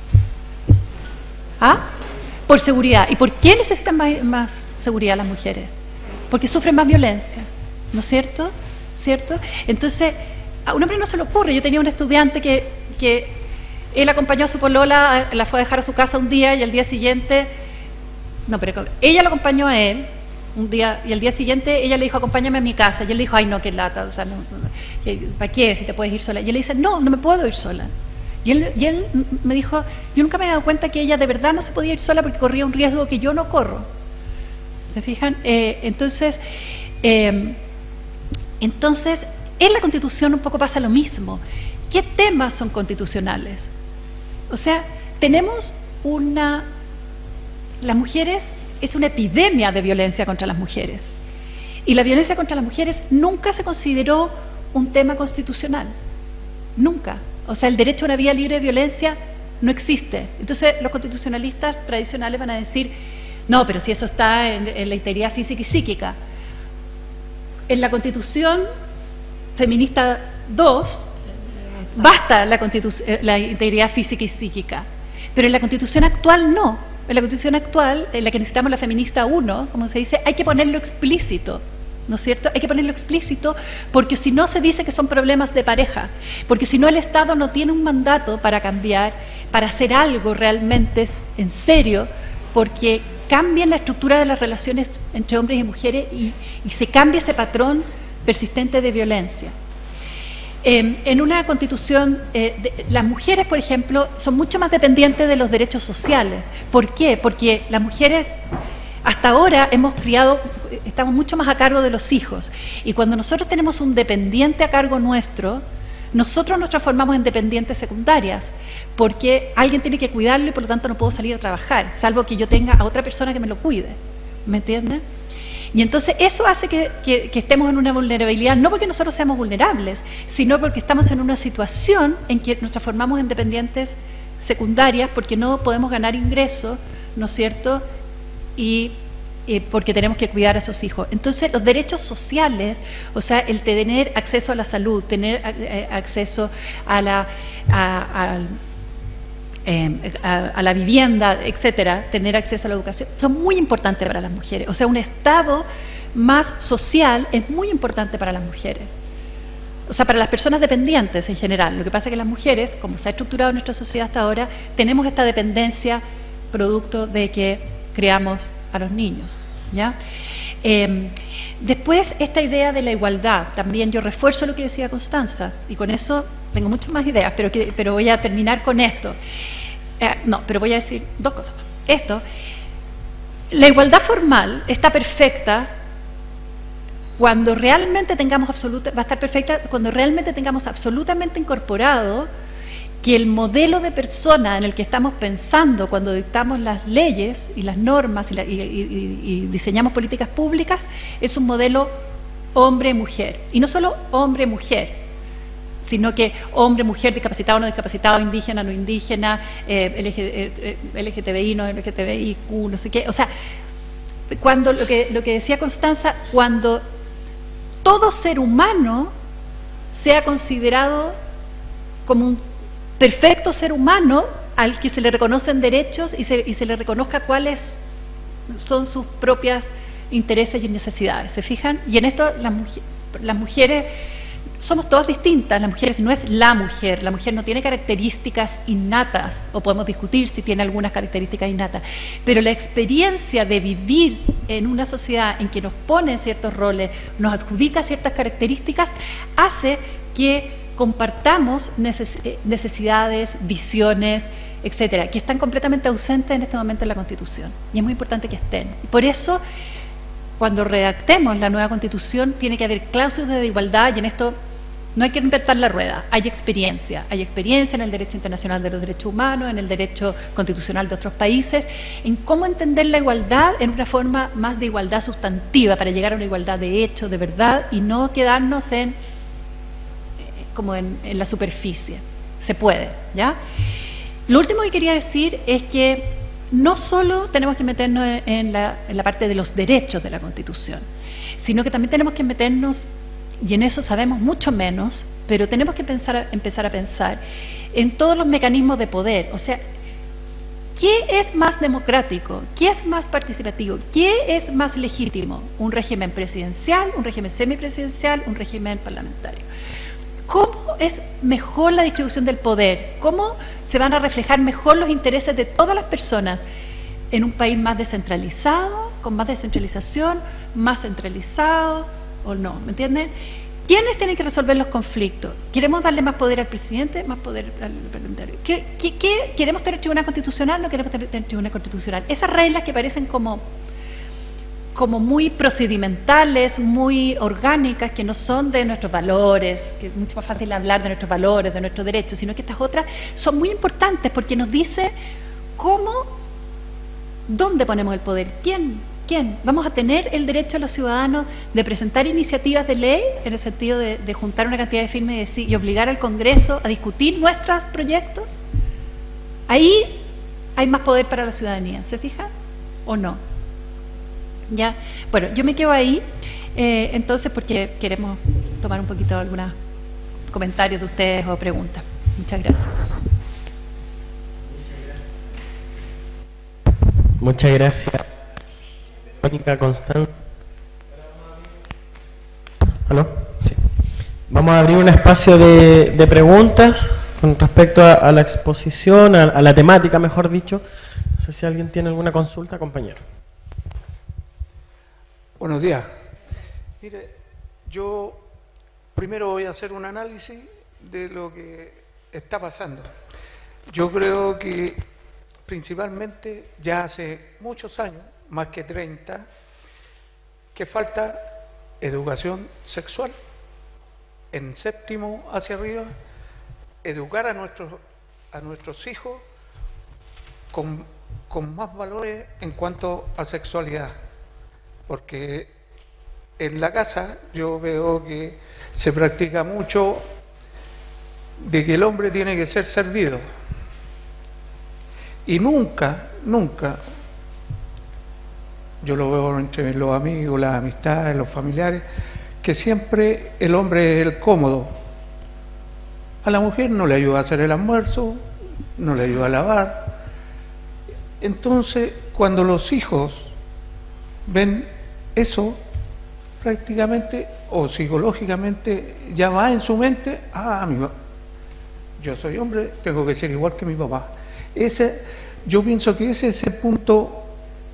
¿Ah? Por seguridad. ¿Y por qué necesitan más seguridad las mujeres? Porque sufren más violencia, ¿no es cierto? ¿Cierto? Entonces, a un hombre no se le ocurre. Yo tenía un estudiante que él acompañó a su polola, la fue a dejar a su casa un día y al día siguiente... No, pero ella lo acompañó a él un día y al día siguiente ella le dijo, acompáñame a mi casa. Y él le dijo, ay no, qué lata, o sea, no, ¿para qué si te puedes ir sola? Y él le dice, no me puedo ir sola. Y él me dijo, yo nunca me he dado cuenta que ella de verdad no se podía ir sola porque corría un riesgo que yo no corro. ¿Se fijan? Entonces, en la Constitución un poco pasa lo mismo. ¿Qué temas son constitucionales? O sea, tenemos las mujeres, es una epidemia de violencia contra las mujeres. Y la violencia contra las mujeres nunca se consideró un tema constitucional. Nunca. O sea, el derecho a una vida libre de violencia no existe. Entonces, los constitucionalistas tradicionales van a decir, no, pero si eso está en la integridad física y psíquica. En la Constitución feminista 2, basta la integridad física y psíquica. Pero en la Constitución actual no. En la Constitución actual, en la que necesitamos la feminista 1, como se dice, hay que ponerlo explícito, ¿no es cierto? Hay que ponerlo explícito porque si no se dice que son problemas de pareja, porque si no el Estado no tiene un mandato para cambiar, para hacer algo realmente en serio, porque cambia la estructura de las relaciones entre hombres y mujeres y se cambia ese patrón persistente de violencia. En una Constitución, las mujeres, por ejemplo, son mucho más dependientes de los derechos sociales. ¿Por qué? Porque las mujeres hasta ahora estamos mucho más a cargo de los hijos. Y cuando nosotros tenemos un dependiente a cargo nuestro, nosotros nos transformamos en dependientes secundarias, porque alguien tiene que cuidarlo y por lo tanto no puedo salir a trabajar, salvo que yo tenga a otra persona que me lo cuide. ¿Me entienden? Y entonces eso hace que estemos en una vulnerabilidad, no porque nosotros seamos vulnerables, sino porque estamos en una situación en que nos transformamos en dependientes secundarias porque no podemos ganar ingresos, ¿no es cierto? Y porque tenemos que cuidar a esos hijos. Entonces los derechos sociales, o sea, el tener acceso a la salud, tener acceso a la vivienda, etcétera, tener acceso a la educación, son muy importantes para las mujeres. O sea, un Estado más social es muy importante para las mujeres. O sea, para las personas dependientes en general. Lo que pasa es que las mujeres, como se ha estructurado nuestra sociedad hasta ahora, tenemos esta dependencia producto de que creamos a los niños, ¿ya? Después, esta idea de la igualdad, también yo refuerzo lo que decía Constanza, y con eso tengo muchas más ideas, pero voy a terminar con esto. Pero voy a decir dos cosas más. La igualdad formal está perfecta cuando realmente tengamos va a estar perfecta cuando realmente tengamos absolutamente incorporado que el modelo de persona en el que estamos pensando cuando dictamos las leyes y las normas y diseñamos políticas públicas es un modelo hombre-mujer. Y no solo hombre-mujer, sino que hombre, mujer, discapacitado, no discapacitado, indígena, no indígena, LGTBI, no LGTBIQ, no sé qué. O sea, cuando lo que decía Constanza, cuando todo ser humano sea considerado como un perfecto ser humano al que se le reconocen derechos y se le reconozca cuáles son sus propios intereses y necesidades. ¿Se fijan? Y en esto las mujeres, Las mujeres somos todas distintas, las mujeres no es la mujer no tiene características innatas, o podemos discutir si tiene algunas características innatas, pero la experiencia de vivir en una sociedad en que nos pone ciertos roles, nos adjudica ciertas características, hace que compartamos necesidades, visiones, etcétera, que están completamente ausentes en este momento en la Constitución, y es muy importante que estén. Y por eso, cuando redactemos la nueva Constitución, tiene que haber cláusulas de igualdad, y en esto no hay que inventar la rueda, hay experiencia en el derecho internacional de los derechos humanos, en el derecho constitucional de otros países, en cómo entender la igualdad en una forma más de igualdad sustantiva, para llegar a una igualdad de hecho, de verdad, y no quedarnos como en la superficie. Se puede, ¿ya? Lo último que quería decir es que no solo tenemos que meternos en la parte de los derechos de la Constitución, sino que también tenemos que meternos, y en eso sabemos mucho menos, pero tenemos que empezar a pensar en todos los mecanismos de poder. O sea, ¿qué es más democrático? ¿Qué es más participativo? ¿Qué es más legítimo? ¿Un régimen presidencial, un régimen semipresidencial, un régimen parlamentario? ¿Cómo es mejor la distribución del poder? ¿Cómo se van a reflejar mejor los intereses de todas las personas en un país más descentralizado, con más descentralización, más centralizado o no? ¿Me entienden? ¿Quiénes tienen que resolver los conflictos? ¿Queremos darle más poder al presidente, más poder al parlamentario? ¿Queremos tener tribunal constitucional? ¿No queremos tener tribunal constitucional? Esas reglas que parecen como muy procedimentales, muy orgánicas, que no son de nuestros valores, que es mucho más fácil hablar de nuestros valores, de nuestros derechos, sino que estas otras son muy importantes porque nos dice dónde ponemos el poder, quién. Vamos a tener el derecho a los ciudadanos de presentar iniciativas de ley, en el sentido de juntar una cantidad de firmas y obligar al Congreso a discutir nuestros proyectos. Ahí hay más poder para la ciudadanía, ¿se fija? ¿O no? ¿Ya? Bueno, yo me quedo ahí, entonces, porque queremos tomar un poquito algunos comentarios de ustedes o preguntas. Muchas gracias. Muchas gracias, Verónica Constanza. ¿Aló? Sí. Vamos a abrir un espacio de preguntas con respecto a la exposición, a la temática, mejor dicho. No sé si alguien tiene alguna consulta, compañero. Buenos días. Mire, yo primero voy a hacer un análisis de lo que está pasando. Yo creo que principalmente ya hace muchos años, más que 30, que falta educación sexual. En séptimo hacia arriba, educar a nuestros hijos con más valores en cuanto a sexualidad. Porque en la casa yo veo que se practica mucho de que el hombre tiene que ser servido. Y nunca, yo lo veo entre los amigos, las amistades, los familiares, que siempre el hombre es el cómodo. A la mujer no le ayuda a hacer el almuerzo, no le ayuda a lavar. Entonces, cuando los hijos ven eso, prácticamente o psicológicamente ya va en su mente, yo soy hombre, tengo que ser igual que mi papá. Yo pienso que ese es el punto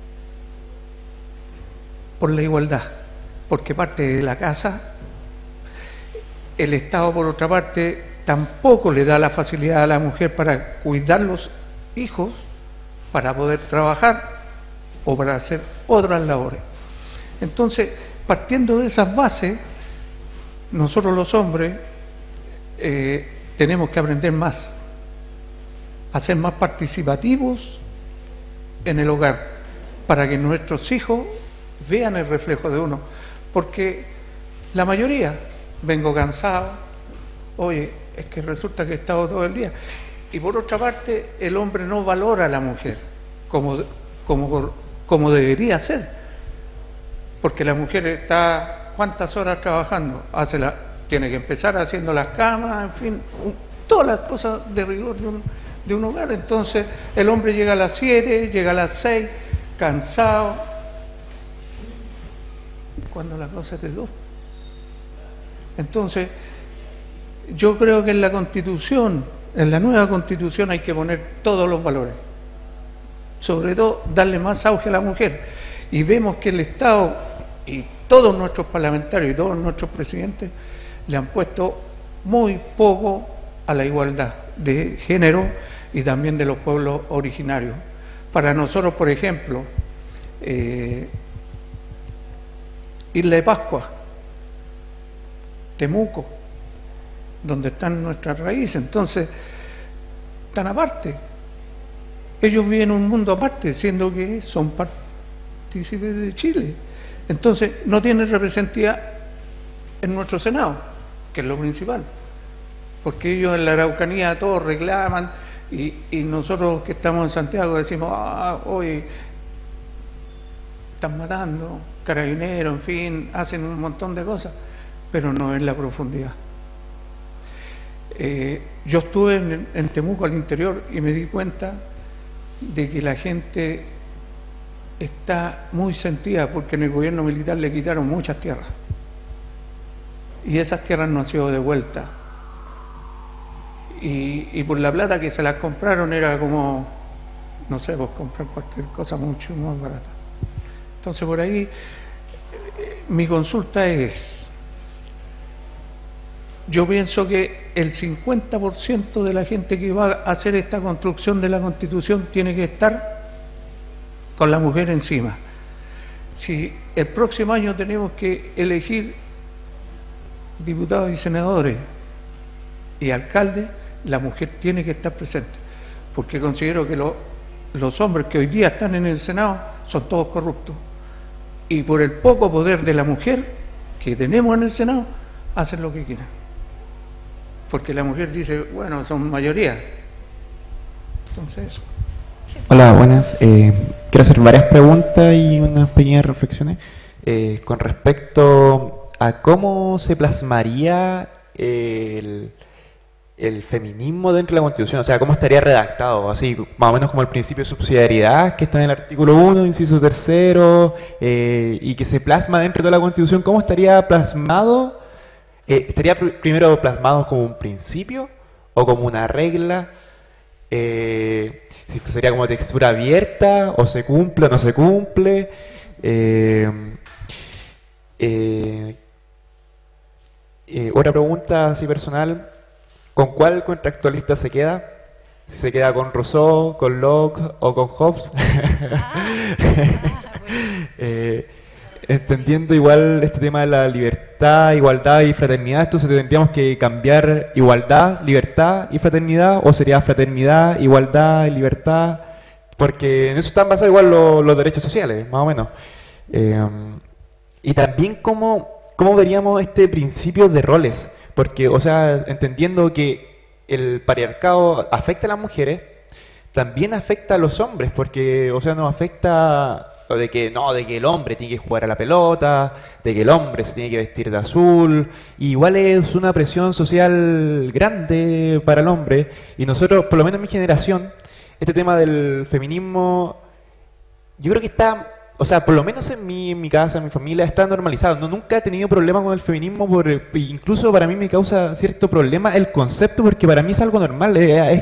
por la igualdad, porque parte de la casa, el Estado por otra parte tampoco le da la facilidad a la mujer para cuidar los hijos, para poder trabajar o para hacer otras labores. Entonces, partiendo de esas bases, nosotros los hombres tenemos que aprender más, a ser más participativos en el hogar, para que nuestros hijos vean el reflejo de uno, porque la mayoría, vengo cansado, oye, es que resulta que he estado todo el día, y por otra parte, el hombre no valora a la mujer como debería ser, porque la mujer está ¿cuántas horas trabajando? Tiene que empezar haciendo las camas, en fin, todas las cosas de rigor de un hogar. Entonces el hombre llega a las 7, llega a las 6, cansado, cuando la cosa es de 2. Entonces, yo creo que en la Constitución, en la nueva Constitución hay que poner todos los valores. Sobre todo, darle más auge a la mujer. Y vemos que el Estado y todos nuestros parlamentarios y todos nuestros presidentes le han puesto muy poco a la igualdad de género y también de los pueblos originarios. Para nosotros, por ejemplo, Isla de Pascua, Temuco, donde están nuestras raíces, entonces están aparte. Ellos viven en un mundo aparte, siendo que son partícipes de Chile. Entonces no tienen representatividad en nuestro Senado, que es lo principal, porque ellos en la Araucanía todos reclaman y nosotros que estamos en Santiago decimos, hoy están matando, carabineros, en fin, hacen un montón de cosas, pero no es la profundidad. Yo estuve en Temuco al interior y me di cuenta de que la gente está muy sentida porque en el gobierno militar le quitaron muchas tierras y esas tierras no han sido devueltas y por la plata que se las compraron era como, no sé, pues comprar cualquier cosa mucho más barata. Entonces por ahí mi consulta es, yo pienso que el 50% de la gente que va a hacer esta construcción de la Constitución tiene que estar con la mujer encima. Si el próximo año tenemos que elegir diputados y senadores y alcaldes, la mujer tiene que estar presente, porque considero que los hombres que hoy día están en el Senado son todos corruptos y por el poco poder de la mujer que tenemos en el Senado hacen lo que quieran, porque la mujer dice, bueno, son mayoría. Entonces eso. Hola, buenas. Quiero hacer varias preguntas y unas pequeñas reflexiones con respecto a cómo se plasmaría el feminismo dentro de la Constitución, o sea, cómo estaría redactado, así más o menos como el principio de subsidiariedad que está en el artículo 1, inciso 3, y que se plasma dentro de la Constitución. ¿Cómo estaría plasmado? ¿Estaría primero plasmado como un principio o como una regla? Si sería como textura abierta, o se cumple o no se cumple. Otra pregunta así personal, ¿con cuál contractualista se queda? Si se queda con Rousseau, con Locke o con Hobbes. Entendiendo igual este tema de la libertad, igualdad y fraternidad, esto se tendríamos que cambiar igualdad, libertad y fraternidad, o sería fraternidad, igualdad y libertad, porque en eso están basados igual los derechos sociales, más o menos. Y también cómo veríamos este principio de roles, porque, o sea, entendiendo que el patriarcado afecta a las mujeres, también afecta a los hombres, porque, o sea, nos afecta de que el hombre tiene que jugar a la pelota, de que el hombre se tiene que vestir de azul, y igual es una presión social grande para el hombre, y nosotros, por lo menos en mi generación, este tema del feminismo, yo creo que está, o sea, por lo menos en mi casa, en mi familia, está normalizado. Nunca he tenido problemas con el feminismo, incluso para mí me causa cierto problema el concepto, porque para mí es algo normal,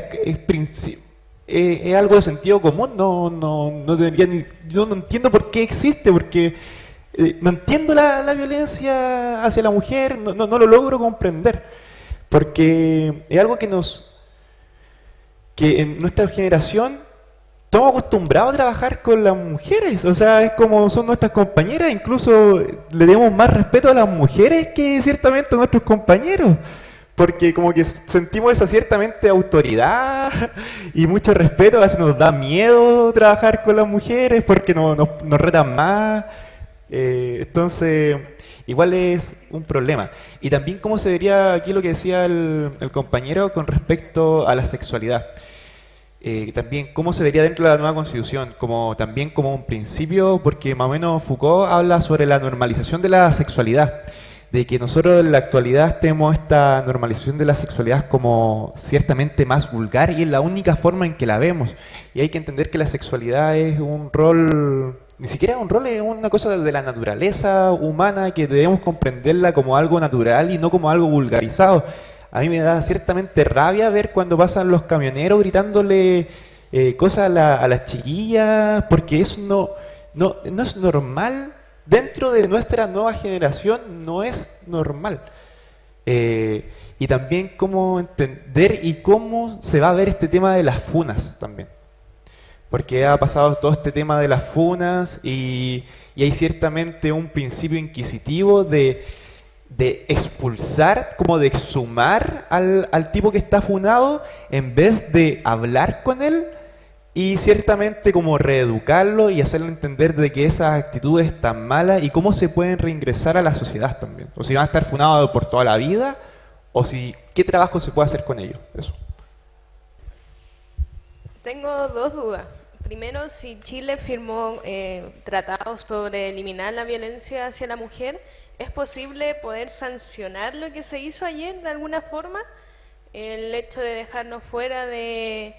es algo de sentido común, no debería ni, yo no entiendo por qué existe, porque no entiendo la violencia hacia la mujer, no lo logro comprender, porque es algo que en nuestra generación estamos acostumbrados a trabajar con las mujeres, o sea, es como son nuestras compañeras, incluso le demos más respeto a las mujeres que ciertamente a nuestros compañeros, porque como que sentimos esa ciertamente autoridad y mucho respeto, a veces nos da miedo trabajar con las mujeres porque nos retan más, entonces igual es un problema. Y también cómo se vería aquí lo que decía el compañero con respecto a la sexualidad. También cómo se vería dentro de la nueva Constitución, también como un principio, porque más o menos Foucault habla sobre la normalización de la sexualidad, de que nosotros en la actualidad tenemos esta normalización de la sexualidad como ciertamente más vulgar y es la única forma en que la vemos, y hay que entender que la sexualidad es un rol ni siquiera es un rol, es una cosa de la naturaleza humana que debemos comprenderla como algo natural y no como algo vulgarizado. A mí me da ciertamente rabia ver cuando pasan los camioneros gritándole cosas a las chiquillas, porque eso no es normal. Dentro de nuestra nueva generación no es normal. Y también cómo entender y cómo se va a ver este tema de las funas también. Porque ha pasado todo este tema de las funas y hay ciertamente un principio inquisitivo de expulsar, como de exhumar al tipo que está funado en vez de hablar con él y ciertamente como reeducarlo y hacerle entender de que esas actitudes están malas y cómo se pueden reingresar a la sociedad también. O si van a estar funados por toda la vida o si qué trabajo se puede hacer con ellos. Eso. Tengo dos dudas. Primero, si Chile firmó tratados sobre eliminar la violencia hacia la mujer, ¿es posible poder sancionar lo que se hizo ayer de alguna forma? El hecho de dejarnos fuera de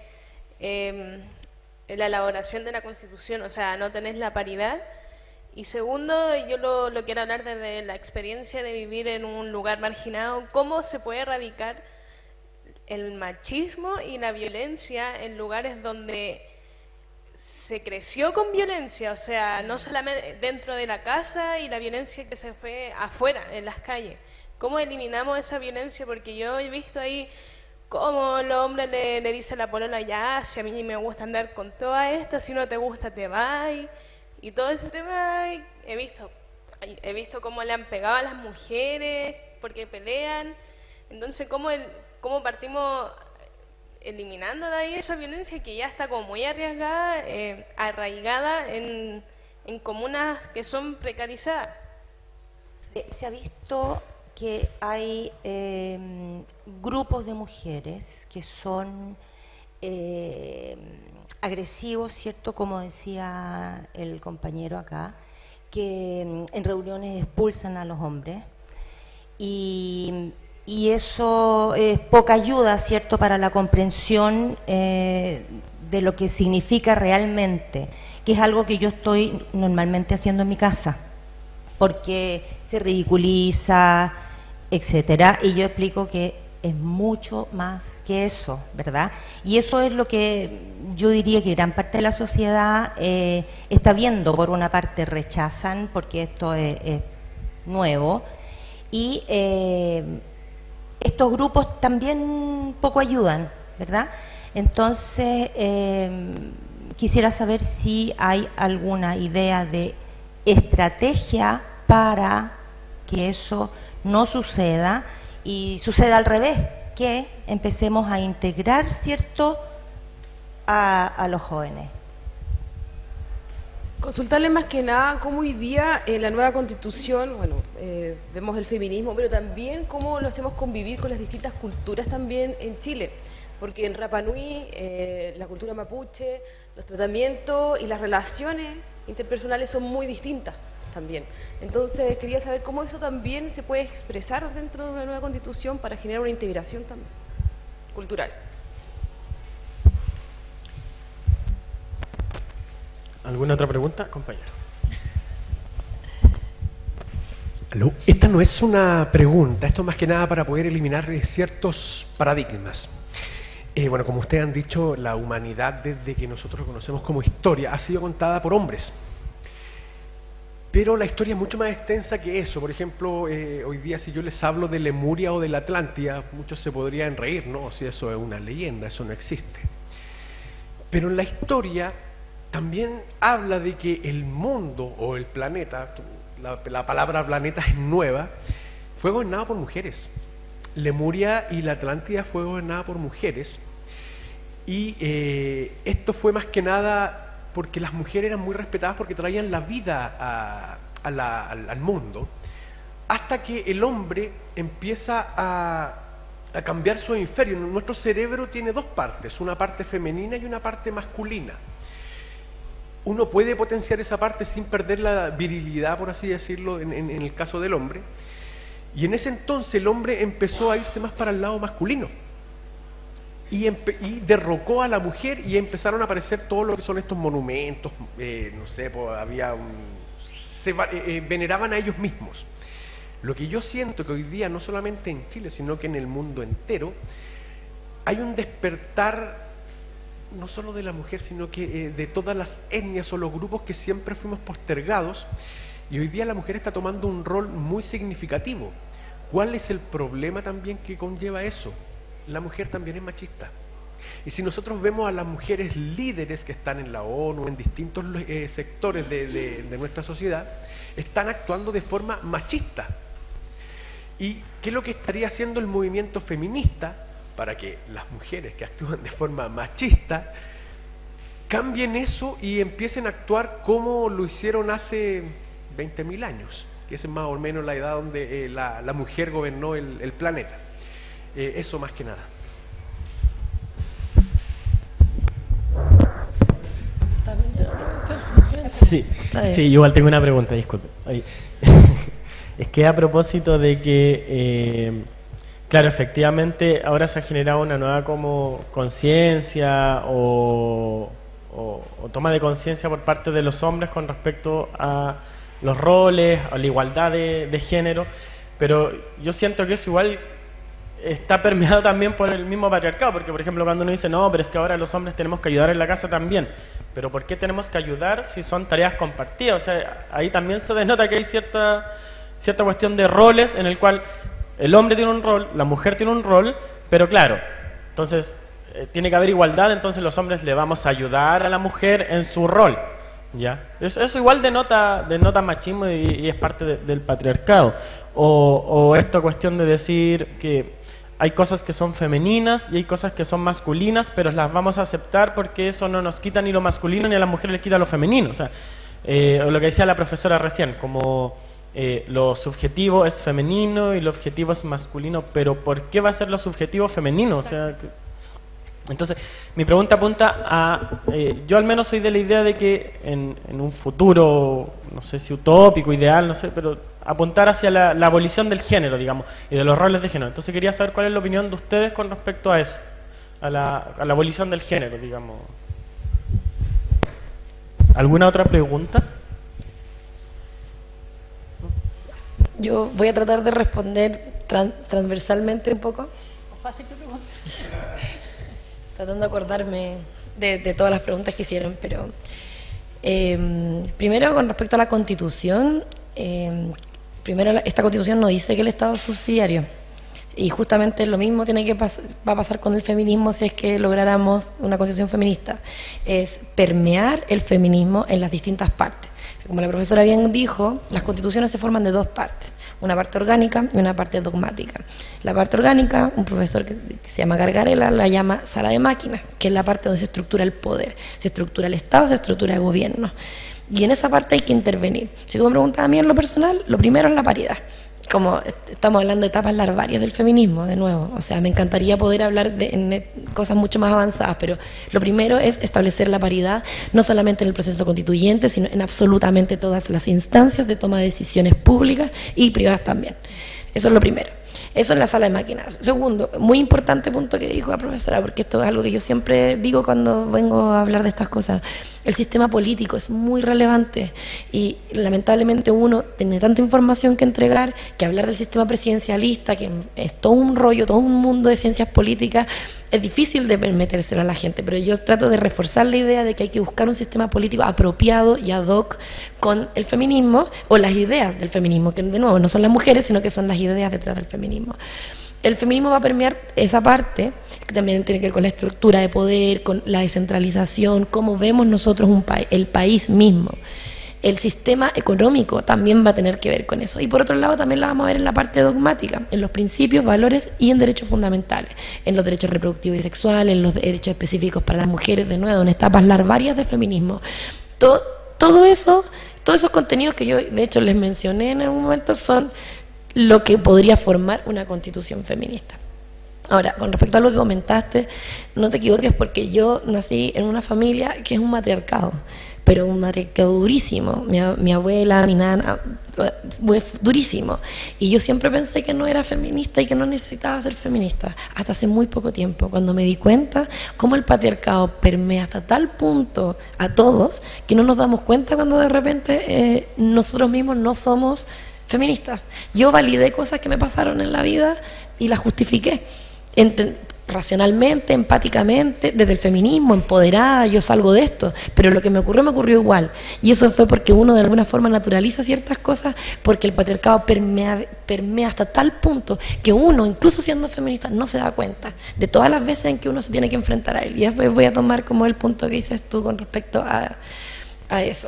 la elaboración de la Constitución, o sea, no tenés la paridad. Y segundo, yo lo quiero hablar desde la experiencia de vivir en un lugar marginado, ¿cómo se puede erradicar el machismo y la violencia en lugares donde se creció con violencia, o sea, no solamente dentro de la casa y la violencia que se fue afuera, en las calles? ¿Cómo eliminamos esa violencia? Porque yo he visto ahí cómo los hombres le dicen a la polola, ya, si a mí me gusta andar con toda esta, si no te gusta te vas, y todo ese tema he visto cómo le han pegado a las mujeres porque pelean. Entonces, ¿cómo partimos eliminando de ahí esa violencia que ya está como muy arriesgada, arraigada en comunas que son precarizadas? Se ha visto que hay grupos de mujeres que son agresivos, ¿cierto? Como decía el compañero acá, que en reuniones expulsan a los hombres y eso es poca ayuda, ¿cierto?, para la comprensión de lo que significa realmente, que es algo que yo estoy normalmente haciendo en mi casa, porque se ridiculiza, etcétera, y yo explico que es mucho más que eso, ¿verdad? Y eso es lo que yo diría que gran parte de la sociedad está viendo. Por una parte rechazan, porque esto es nuevo, y estos grupos también poco ayudan, ¿verdad? Entonces, quisiera saber si hay alguna idea de estrategia para que eso no suceda y suceda al revés, que empecemos a integrar, ¿cierto?, a los jóvenes. Consultarle más que nada cómo hoy día en la nueva Constitución, bueno, vemos el feminismo, pero también cómo lo hacemos convivir con las distintas culturas también en Chile, porque en Rapa Nui, la cultura mapuche, los tratamientos y las relaciones interpersonales son muy distintas también. Entonces quería saber cómo eso también se puede expresar dentro de una nueva Constitución para generar una integración también cultural. ¿Alguna otra pregunta, compañero? Aló. Esta no es una pregunta, esto más que nada para poder eliminar ciertos paradigmas. Bueno, como ustedes han dicho, la humanidad desde que nosotros conocemos como historia ha sido contada por hombres. Pero la historia es mucho más extensa que eso. Por ejemplo, hoy día si yo les hablo de Lemuria o de la Atlántida, muchos se podrían reír, ¿no? Si eso es una leyenda, eso no existe. Pero en la historia también habla de que el mundo o el planeta, la palabra planeta es nueva, fue gobernado por mujeres. Lemuria y la Atlántida fue gobernada por mujeres. Y esto fue más que nada porque las mujeres eran muy respetadas porque traían la vida al mundo, hasta que el hombre empieza a cambiar su hemisferio. Nuestro cerebro tiene dos partes, una parte femenina y una parte masculina. Uno puede potenciar esa parte sin perder la virilidad, por así decirlo, en el caso del hombre, y en ese entonces el hombre empezó a irse más para el lado masculino. y derrocó a la mujer y empezaron a aparecer todo lo que son estos monumentos, no sé, pues había veneraban a ellos mismos. Lo que yo siento que hoy día, no solamente en Chile, sino que en el mundo entero, hay un despertar no solo de la mujer, sino que de todas las etnias o los grupos que siempre fuimos postergados, y hoy día la mujer está tomando un rol muy significativo. ¿Cuál es el problema también que conlleva eso? La mujer también es machista. Y si nosotros vemos a las mujeres líderes que están en la ONU, en distintos sectores de nuestra sociedad, están actuando de forma machista. ¿Y qué es lo que estaría haciendo el movimiento feminista para que las mujeres que actúan de forma machista cambien eso y empiecen a actuar como lo hicieron hace 20.000 años? Que esa es más o menos la edad donde la mujer gobernó el planeta. Eso más que nada. Sí, sí, yo igual tengo una pregunta, disculpe. Es que a propósito de que, claro, efectivamente ahora se ha generado una nueva como conciencia o toma de conciencia por parte de los hombres con respecto a los roles, a la igualdad de género, pero yo siento que eso igual está permeado también por el mismo patriarcado, porque por ejemplo cuando uno dice no, pero es que ahora los hombres tenemos que ayudar en la casa también, pero ¿por qué tenemos que ayudar si son tareas compartidas? O sea, ahí también se denota que hay cierta cuestión de roles en el cual el hombre tiene un rol, la mujer tiene un rol, pero claro, entonces tiene que haber igualdad, entonces los hombres le vamos a ayudar a la mujer en su rol, ¿ya? Eso igual denota machismo y es parte del patriarcado, o esta cuestión de decir que hay cosas que son femeninas y hay cosas que son masculinas, pero las vamos a aceptar porque eso no nos quita ni lo masculino ni a las mujeres les quita lo femenino. O sea, lo que decía la profesora recién, como lo subjetivo es femenino y lo objetivo es masculino, pero ¿por qué va a ser lo subjetivo femenino? O sea, entonces, mi pregunta apunta a... yo al menos soy de la idea de que en un futuro, no sé si utópico, ideal, no sé, pero apuntar hacia la abolición del género, digamos, y de los roles de género. Entonces quería saber cuál es la opinión de ustedes con respecto a eso, a la abolición del género, digamos. ¿Alguna otra pregunta? Yo voy a tratar de responder transversalmente un poco. Fácil tu pregunta. Tratando de acordarme de todas las preguntas que hicieron, pero primero con respecto a la Constitución, primero esta Constitución no dice que el Estado es subsidiario, y justamente lo mismo va a pasar con el feminismo si es que lográramos una Constitución feminista, es permear el feminismo en las distintas partes. Como la profesora bien dijo, las constituciones se forman de dos partes, una parte orgánica y una parte dogmática. La parte orgánica, un profesor que se llama Gargarella la llama sala de máquinas, que es la parte donde se estructura el poder, se estructura el Estado, se estructura el gobierno. Y en esa parte hay que intervenir. Si tú me preguntas a mí en lo personal, lo primero es la paridad. Como estamos hablando de etapas larvarias del feminismo, de nuevo, o sea, me encantaría poder hablar en cosas mucho más avanzadas, pero lo primero es establecer la paridad, no solamente en el proceso constituyente, sino en absolutamente todas las instancias de toma de decisiones públicas y privadas también. Eso es lo primero. Eso en la sala de máquinas. Segundo, muy importante punto que dijo la profesora, porque esto es algo que yo siempre digo cuando vengo a hablar de estas cosas. El sistema político es muy relevante y lamentablemente uno tiene tanta información que entregar que hablar del sistema presidencialista, que es todo un rollo, todo un mundo de ciencias políticas, es difícil de metérselo a la gente, pero yo trato de reforzar la idea de que hay que buscar un sistema político apropiado y ad hoc con el feminismo o las ideas del feminismo, que de nuevo no son las mujeres, sino que son las ideas detrás del feminismo. El feminismo va a permear esa parte, que también tiene que ver con la estructura de poder, con la descentralización, cómo vemos nosotros el país mismo. El sistema económico también va a tener que ver con eso. Y por otro lado también la vamos a ver en la parte dogmática, en los principios, valores y en derechos fundamentales, en los derechos reproductivos y sexuales, en los derechos específicos para las mujeres, de nuevo, en etapas larvarias de feminismo. Todo eso, todos esos contenidos que yo de hecho les mencioné en algún momento son lo que podría formar una constitución feminista. Ahora, con respecto a lo que comentaste, no te equivoques porque yo nací en una familia que es un matriarcado, pero un matriarcado durísimo. Mi abuela, mi nana, fue durísimo. Y yo siempre pensé que no era feminista y que no necesitaba ser feminista, hasta hace muy poco tiempo, cuando me di cuenta cómo el patriarcado permea hasta tal punto a todos que no nos damos cuenta cuando de repente nosotros mismos no somos feministas. Yo validé cosas que me pasaron en la vida y las justifiqué. Racionalmente, empáticamente, desde el feminismo, empoderada, yo salgo de esto, pero lo que me ocurrió igual, y eso fue porque uno de alguna forma naturaliza ciertas cosas, porque el patriarcado permea hasta tal punto que uno, incluso siendo feminista, no se da cuenta de todas las veces en que uno se tiene que enfrentar a él. Y después voy a tomar como el punto que dices tú con respecto a eso.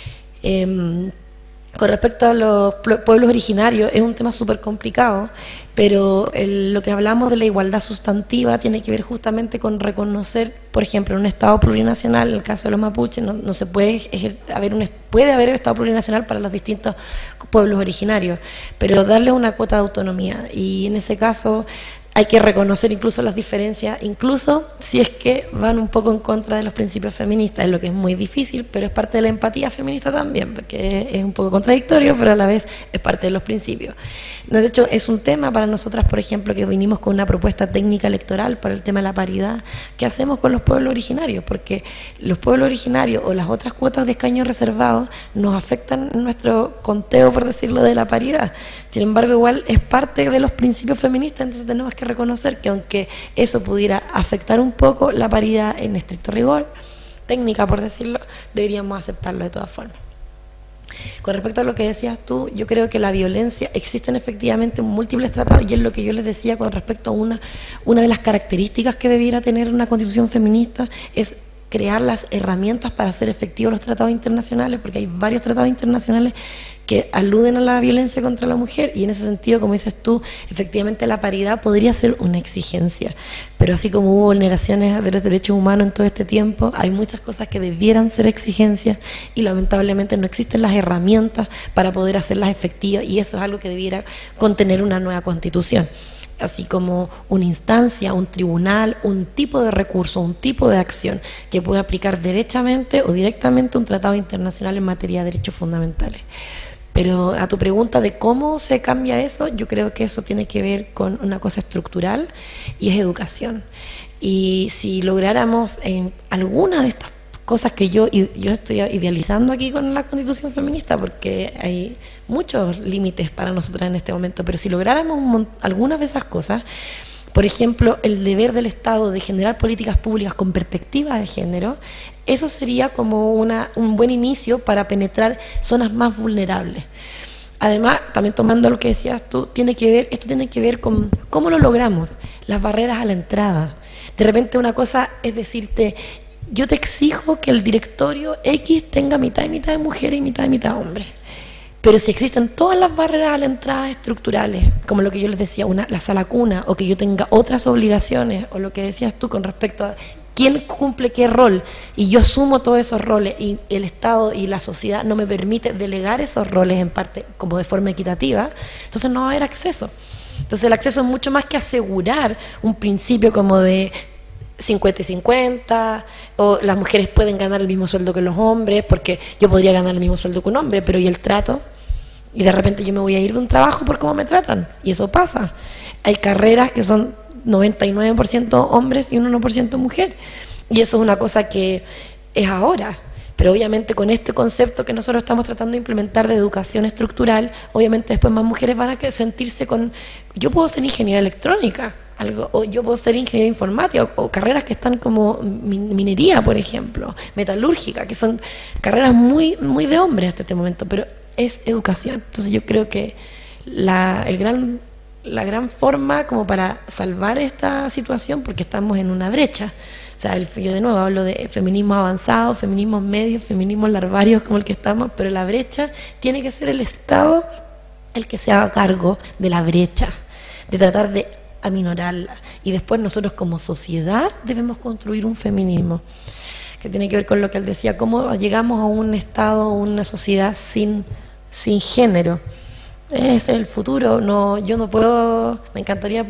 Con respecto a los pueblos originarios, es un tema súper complicado, pero lo que hablamos de la igualdad sustantiva tiene que ver justamente con reconocer, por ejemplo, en un Estado plurinacional, en el caso de los mapuches, no se puede puede haber un Estado plurinacional para los distintos pueblos originarios, pero darle una cuota de autonomía, y en ese caso hay que reconocer incluso las diferencias, incluso si es que van un poco en contra de los principios feministas, es lo que es muy difícil, pero es parte de la empatía feminista también, porque es un poco contradictorio, pero a la vez es parte de los principios. De hecho, es un tema para nosotras, por ejemplo, que vinimos con una propuesta técnica electoral para el tema de la paridad. ¿Qué hacemos con los pueblos originarios? Porque los pueblos originarios o las otras cuotas de escaños reservados nos afectan en nuestro conteo, por decirlo, de la paridad. Sin embargo, igual es parte de los principios feministas, entonces tenemos que reconocer que aunque eso pudiera afectar un poco la paridad en estricto rigor, técnica por decirlo, deberíamos aceptarlo de todas formas. Con respecto a lo que decías tú, yo creo que la violencia, existen efectivamente múltiples tratados, y es lo que yo les decía con respecto a una de las características que debiera tener una constitución feminista, es crear las herramientas para hacer efectivos los tratados internacionales, porque hay varios tratados internacionales que aluden a la violencia contra la mujer, y en ese sentido, como dices tú, efectivamente la paridad podría ser una exigencia, pero así como hubo vulneraciones de los derechos humanos en todo este tiempo, hay muchas cosas que debieran ser exigencias y lamentablemente no existen las herramientas para poder hacerlas efectivas, y eso es algo que debiera contener una nueva constitución, así como una instancia, un tribunal, un tipo de recurso, un tipo de acción que pueda aplicar derechamente o directamente un tratado internacional en materia de derechos fundamentales. Pero a tu pregunta de cómo se cambia eso, yo creo que eso tiene que ver con una cosa estructural y es educación. Y si lográramos en alguna de estas cosas que yo estoy idealizando aquí con la Constitución feminista, porque hay muchos límites para nosotras en este momento, pero si lográramos algunas de esas cosas, por ejemplo, el deber del Estado de generar políticas públicas con perspectiva de género, eso sería como un buen inicio para penetrar zonas más vulnerables. Además, también tomando lo que decías tú, esto tiene que ver con cómo lo logramos, las barreras a la entrada. De repente una cosa es decirte, yo te exijo que el directorio X tenga mitad y mitad de mujeres y mitad de hombres. Pero si existen todas las barreras a la entrada estructurales, como lo que yo les decía, la sala cuna, o que yo tenga otras obligaciones, o lo que decías tú con respecto a quién cumple qué rol, y yo asumo todos esos roles, y el Estado y la sociedad no me permite delegar esos roles en parte como de forma equitativa, entonces no va a haber acceso. Entonces el acceso es mucho más que asegurar un principio como de 50 y 50, o las mujeres pueden ganar el mismo sueldo que los hombres, porque yo podría ganar el mismo sueldo que un hombre, pero ¿y el trato? Y de repente yo me voy a ir de un trabajo por cómo me tratan, y eso pasa. Hay carreras que son 99% hombres y un 1% mujer, y eso es una cosa que es ahora, pero obviamente con este concepto que nosotros estamos tratando de implementar de educación estructural, obviamente después más mujeres van a sentirse con, yo puedo ser ingeniera electrónica, o yo puedo ser ingeniera informática, o carreras que están como minería, por ejemplo, metalúrgica, que son carreras muy de hombres hasta este momento, pero es educación. Entonces yo creo que la gran forma como para salvar esta situación, porque estamos en una brecha, o sea, yo de nuevo hablo de feminismo avanzado, feminismos medios, feminismos larvarios como el que estamos, pero la brecha tiene que ser el Estado el que se haga cargo de la brecha, de tratar de aminorarla, y después nosotros como sociedad debemos construir un feminismo que tiene que ver con lo que él decía, cómo llegamos a un Estado, una sociedad sin género. Es el futuro. No, yo no puedo, me encantaría poder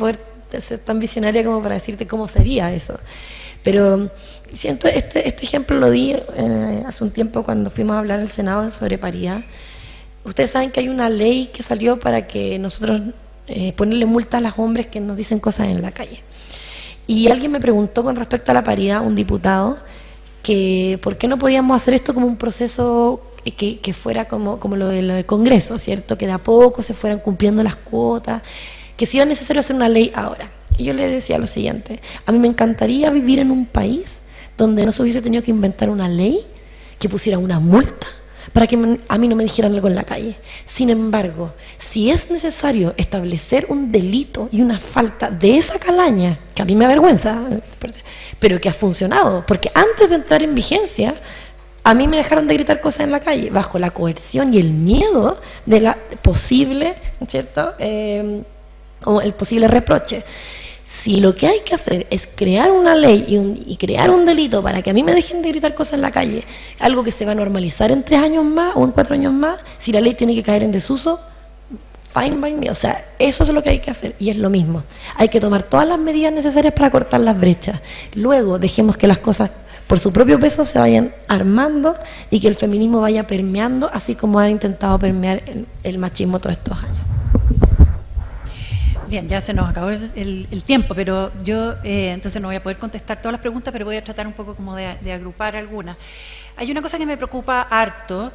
ser tan visionaria como para decirte cómo sería eso. Pero siento, este ejemplo lo di hace un tiempo cuando fuimos a hablar al Senado sobre paridad. Ustedes saben que hay una ley que salió para que nosotros ponerle multa a los hombres que nos dicen cosas en la calle. Y alguien me preguntó con respecto a la paridad, un diputado, que por qué no podíamos hacer esto como un proceso que fuera como lo del Congreso, ¿cierto? Que de a poco se fueran cumpliendo las cuotas, que si era necesario hacer una ley ahora. Y yo le decía lo siguiente: a mí me encantaría vivir en un país donde no se hubiese tenido que inventar una ley que pusiera una multa para que a mí no me dijeran algo en la calle. Sin embargo, si es necesario establecer un delito y una falta de esa calaña, que a mí me avergüenza, pero que ha funcionado, porque antes de entrar en vigencia, a mí me dejaron de gritar cosas en la calle, bajo la coerción y el miedo de la posible, ¿cierto?, como el posible reproche. Si lo que hay que hacer es crear una ley y crear un delito para que a mí me dejen de gritar cosas en la calle, algo que se va a normalizar en 3 años más o en 4 años más, si la ley tiene que caer en desuso, fine by me. O sea, eso es lo que hay que hacer, y es lo mismo. Hay que tomar todas las medidas necesarias para cortar las brechas. Luego dejemos que las cosas por su propio peso se vayan armando y que el feminismo vaya permeando, así como ha intentado permear el machismo todos estos años. Bien, ya se nos acabó el tiempo, pero yo entonces no voy a poder contestar todas las preguntas, pero voy a tratar un poco como de agrupar algunas. Hay una cosa que me preocupa harto.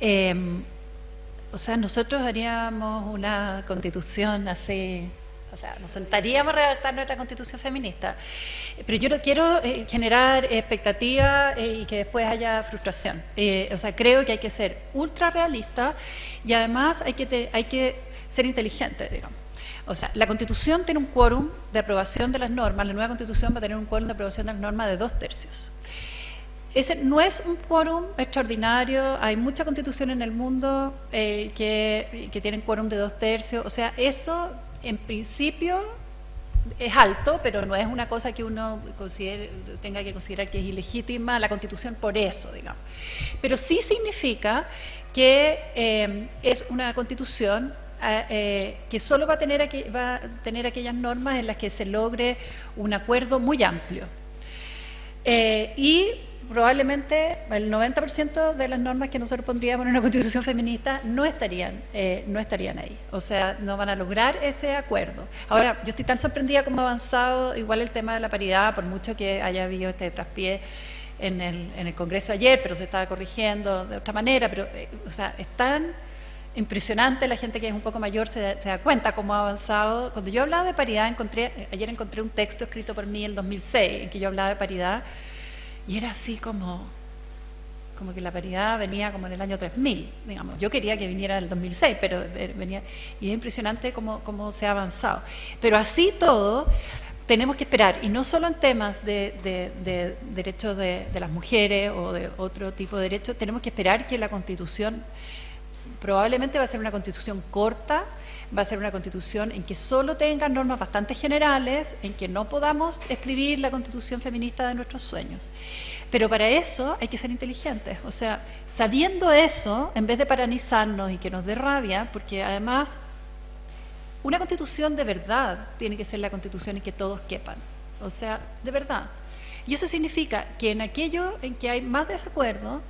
O sea, nosotros haríamos una constitución así, o sea, nos sentaríamos a redactar nuestra constitución feminista, pero yo no quiero generar expectativa y que después haya frustración. O sea, creo que hay que ser ultra realista y además hay que ser inteligente, digamos. O sea, la Constitución tiene un quórum de aprobación de las normas, la nueva Constitución va a tener un quórum de aprobación de las normas de 2/3. Ese no es un quórum extraordinario, hay muchas constituciones en el mundo que tienen quórum de 2/3, o sea, eso en principio es alto, pero no es una cosa que uno tenga que considerar que es ilegítima la Constitución por eso, digamos. Pero sí significa que es una Constitución que solo va a tener aquellas normas en las que se logre un acuerdo muy amplio. Y probablemente el 90% de las normas que nosotros pondríamos en una constitución feminista no estarían ahí. O sea, no van a lograr ese acuerdo. Ahora, yo estoy tan sorprendida como ha avanzado igual el tema de la paridad, por mucho que haya habido este traspié en el Congreso ayer, pero se estaba corrigiendo de otra manera. Pero, o sea, es tan impresionante, la gente que es un poco mayor se da cuenta cómo ha avanzado. Cuando yo hablaba de paridad, ayer encontré un texto escrito por mí en 2006 en que yo hablaba de paridad y era así como que la paridad venía como en el año 3000, digamos. Yo quería que viniera en el 2006, pero venía, y es impresionante cómo se ha avanzado. Pero así todo, tenemos que esperar, y no solo en temas de derechos de las mujeres o de otro tipo de derechos, tenemos que esperar que la Constitución probablemente va a ser una constitución corta, va a ser una constitución en que solo tenga normas bastante generales, en que no podamos escribir la constitución feminista de nuestros sueños. Pero para eso hay que ser inteligentes, o sea, sabiendo eso, en vez de paralizarnos y que nos dé rabia, porque además una constitución de verdad tiene que ser la constitución en que todos quepan, o sea, de verdad. Y eso significa que en aquello en que hay más desacuerdo,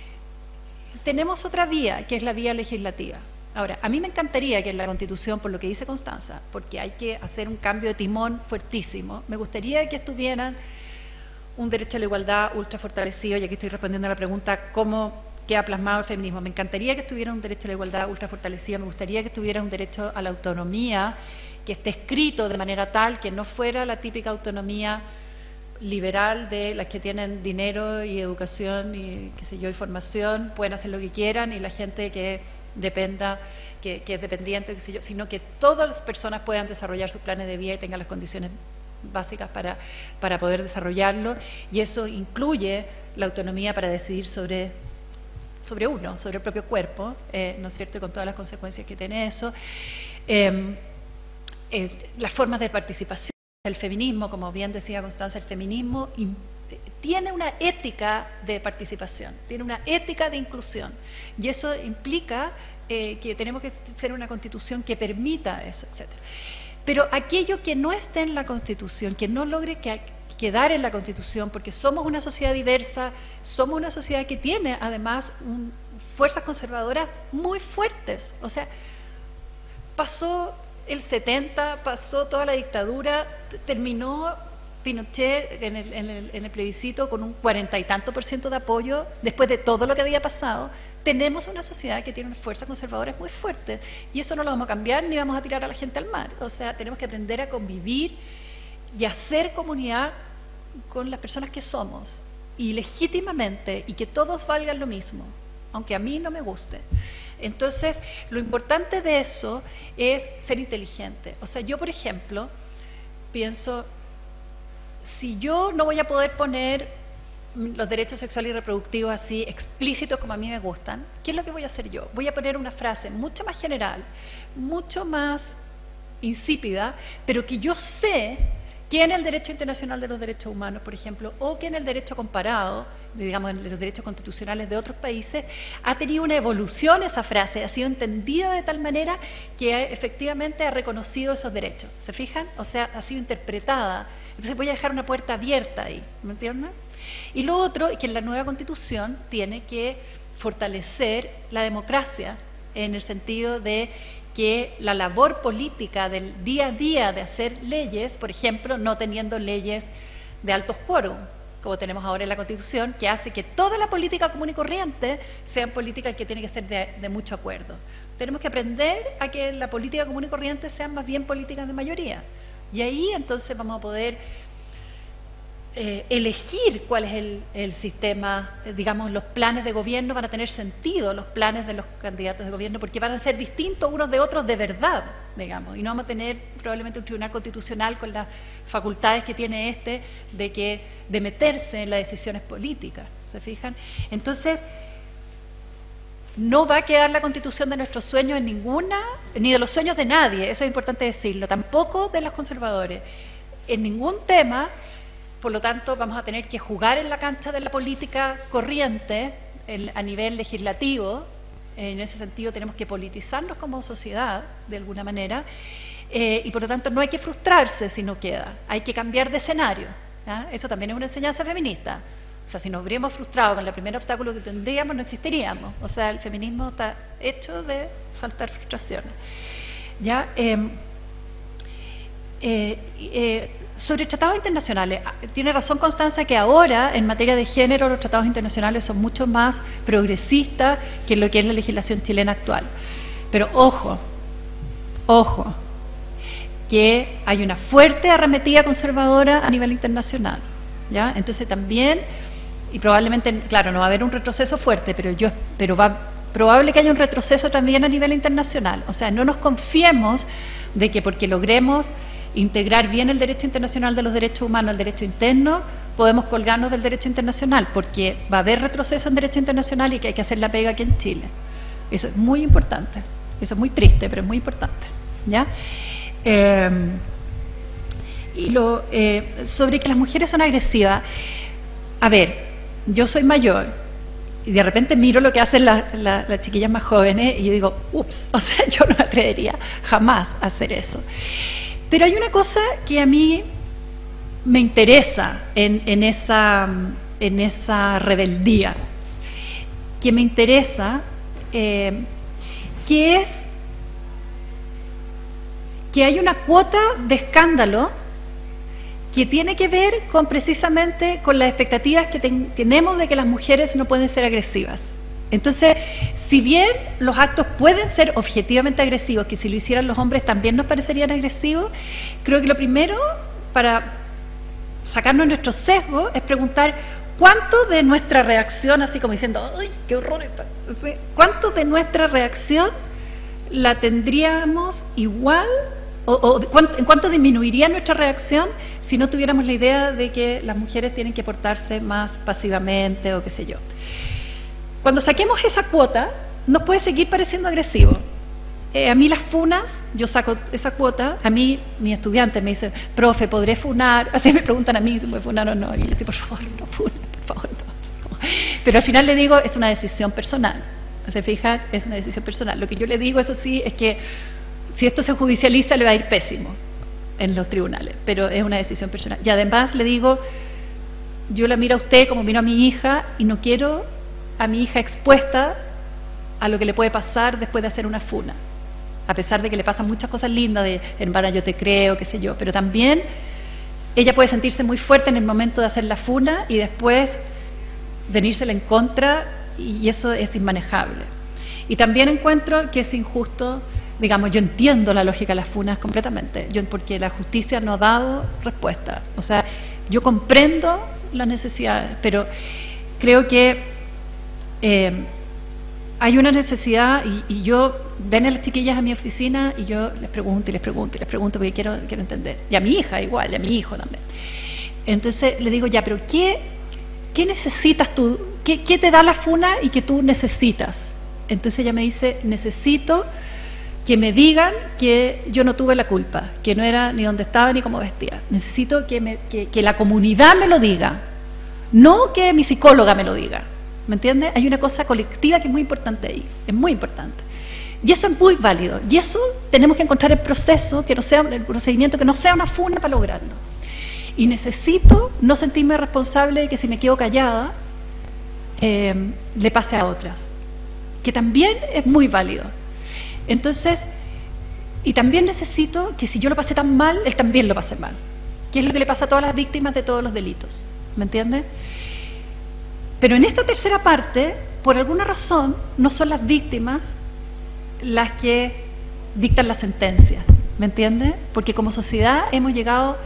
tenemos otra vía, que es la vía legislativa. Ahora, a mí me encantaría que en la Constitución, por lo que dice Constanza, porque hay que hacer un cambio de timón fuertísimo, me gustaría que estuvieran un derecho a la igualdad ultra fortalecido, y aquí estoy respondiendo a la pregunta cómo queda plasmado el feminismo. Me encantaría que estuviera un derecho a la igualdad ultra fortalecido, me gustaría que estuviera un derecho a la autonomía, que esté escrito de manera tal que no fuera la típica autonomía liberal de las que tienen dinero y educación y qué sé yo, y formación, pueden hacer lo que quieran, y la gente que dependa, que es dependiente, qué sé yo, sino que todas las personas puedan desarrollar sus planes de vida y tengan las condiciones básicas para poder desarrollarlo, y eso incluye la autonomía para decidir sobre uno, sobre el propio cuerpo, ¿no es cierto?, y con todas las consecuencias que tiene eso. Las formas de participación. El feminismo, como bien decía Constanza, el feminismo tiene una ética de participación, tiene una ética de inclusión, y eso implica que tenemos que hacer una constitución que permita eso, etc. Pero aquello que no esté en la Constitución, que no logre quedar en la Constitución, porque somos una sociedad diversa, somos una sociedad que tiene además fuerzas conservadoras muy fuertes. O sea, pasó el 70, pasó toda la dictadura, terminó Pinochet en el plebiscito con un 40 y tanto % de apoyo después de todo lo que había pasado. Tenemos una sociedad que tiene unas fuerzas conservadoras muy fuertes y eso no lo vamos a cambiar ni vamos a tirar a la gente al mar. O sea, tenemos que aprender a convivir y hacer comunidad con las personas que somos y legítimamente, y que todos valgan lo mismo, aunque a mí no me guste. Entonces, lo importante de eso es ser inteligente. O sea, yo, por ejemplo, pienso, si yo no voy a poder poner los derechos sexuales y reproductivos así explícitos como a mí me gustan, ¿qué es lo que voy a hacer yo? Voy a poner una frase mucho más general, mucho más insípida, pero que yo sé que en el derecho internacional de los derechos humanos, por ejemplo, o que en el derecho comparado, digamos en los derechos constitucionales de otros países, ha tenido una evolución esa frase, ha sido entendida de tal manera que efectivamente ha reconocido esos derechos. ¿Se fijan? O sea, ha sido interpretada. Entonces voy a dejar una puerta abierta ahí, ¿me entienden? Y lo otro es que la nueva Constitución tiene que fortalecer la democracia en el sentido de que la labor política del día a día de hacer leyes, por ejemplo, no teniendo leyes de altos quórum, como tenemos ahora en la Constitución, que hace que toda la política común y corriente sean políticas que tienen que ser de mucho acuerdo. Tenemos que aprender a que la política común y corriente sean más bien políticas de mayoría. Y ahí entonces vamos a poder elegir cuál es el sistema, digamos, los planes de gobierno van a tener sentido, los planes de los candidatos de gobierno, porque van a ser distintos unos de otros de verdad, digamos, y no vamos a tener probablemente un tribunal constitucional con las facultades que tiene de meterse en las decisiones políticas, ¿se fijan? Entonces, no va a quedar la Constitución de nuestros sueños en ninguna, ni de los sueños de nadie, eso es importante decirlo, tampoco de los conservadores, en ningún tema. Por lo tanto, vamos a tener que jugar en la cancha de la política corriente a nivel legislativo. En ese sentido, tenemos que politizarnos como sociedad, de alguna manera, y por lo tanto no hay que frustrarse si no queda, hay que cambiar de escenario. ¿Ya? Eso también es una enseñanza feminista. O sea, si nos hubiéramos frustrado con el primer obstáculo que tendríamos, no existiríamos. O sea, el feminismo está hecho de saltar frustraciones. ¿Ya? Sobre tratados internacionales, tiene razón Constanza que ahora en materia de género los tratados internacionales son mucho más progresistas que lo que es la legislación chilena actual. Pero ojo, que hay una fuerte arremetida conservadora a nivel internacional, ¿ya? Entonces también, y probablemente, claro, no va a haber un retroceso fuerte, pero probable que haya un retroceso también a nivel internacional. O sea, no nos confiemos de que porque logremos integrar bien el derecho internacional de los derechos humanos al derecho interno, podemos colgarnos del derecho internacional, porque va a haber retroceso en derecho internacional y que hay que hacer la pega aquí en Chile. Eso es muy importante, eso es muy triste, pero es muy importante, ¿ya? Sobre que las mujeres son agresivas, a ver, yo soy mayor y de repente miro lo que hacen las chiquillas más jóvenes y yo digo, ups, o sea, yo no me atrevería jamás a hacer eso. Pero hay una cosa que a mí me interesa en esa rebeldía, que me interesa, que es que hay una cuota de escándalo que tiene que ver precisamente con las expectativas que tenemos de que las mujeres no pueden ser agresivas. Entonces, si bien los actos pueden ser objetivamente agresivos, que si lo hicieran los hombres también nos parecerían agresivos, creo que lo primero para sacarnos nuestro sesgo es preguntar cuánto de nuestra reacción, así como diciendo, ¡ay, qué horror está! ¿Sí? ¿Cuánto de nuestra reacción la tendríamos igual en cuánto disminuiría nuestra reacción si no tuviéramos la idea de que las mujeres tienen que portarse más pasivamente o qué sé yo? Cuando saquemos esa cuota, nos puede seguir pareciendo agresivo. A mí las funas, yo saco esa cuota, a mí mis estudiantes me dicen, profe, ¿podré funar? Así me preguntan a mí si puedo funar o no. Y yo les digo, por favor, no funen, por favor, no. Pero al final le digo, es una decisión personal. ¿Se fijan? Es una decisión personal. Lo que yo le digo, eso sí, es que si esto se judicializa le va a ir pésimo. en los tribunales, pero es una decisión personal. Y además le digo, yo la miro a usted como miro a mi hija y no quiero a mi hija expuesta a lo que le puede pasar después de hacer una funa, a pesar de que le pasan muchas cosas lindas de hermana yo te creo, qué sé yo, pero también ella puede sentirse muy fuerte en el momento de hacer la funa y después venírsela en contra, y eso es inmanejable. Y también encuentro que es injusto, digamos, yo entiendo la lógica de las funas completamente, porque la justicia no ha dado respuesta. O sea, yo comprendo las necesidades, pero creo que hay una necesidad, y yo, ven a las chiquillas a mi oficina y yo les pregunto y les pregunto y les pregunto porque quiero entender. Y a mi hija igual, y a mi hijo también. Entonces le digo, ya, pero ¿qué necesitas tú? ¿Qué te da la funa y que tú necesitas? Entonces ella me dice, necesito que me digan que yo no tuve la culpa, que no era ni dónde estaba ni cómo vestía. Necesito que la comunidad me lo diga, no que mi psicóloga me lo diga. ¿Me entiendes? Hay una cosa colectiva que es muy importante ahí, es muy importante. Y eso es muy válido, y eso tenemos que encontrar el proceso, que no sea el procedimiento, que no sea una funa para lograrlo. Y necesito no sentirme responsable de que si me quedo callada, le pase a otras, que también es muy válido. Entonces, y también necesito que si yo lo pasé tan mal, él también lo pase mal, que es lo que le pasa a todas las víctimas de todos los delitos, ¿me entiendes? Pero en esta tercera parte, por alguna razón, no son las víctimas las que dictan la sentencia, ¿me entiendes? Porque como sociedad hemos llegado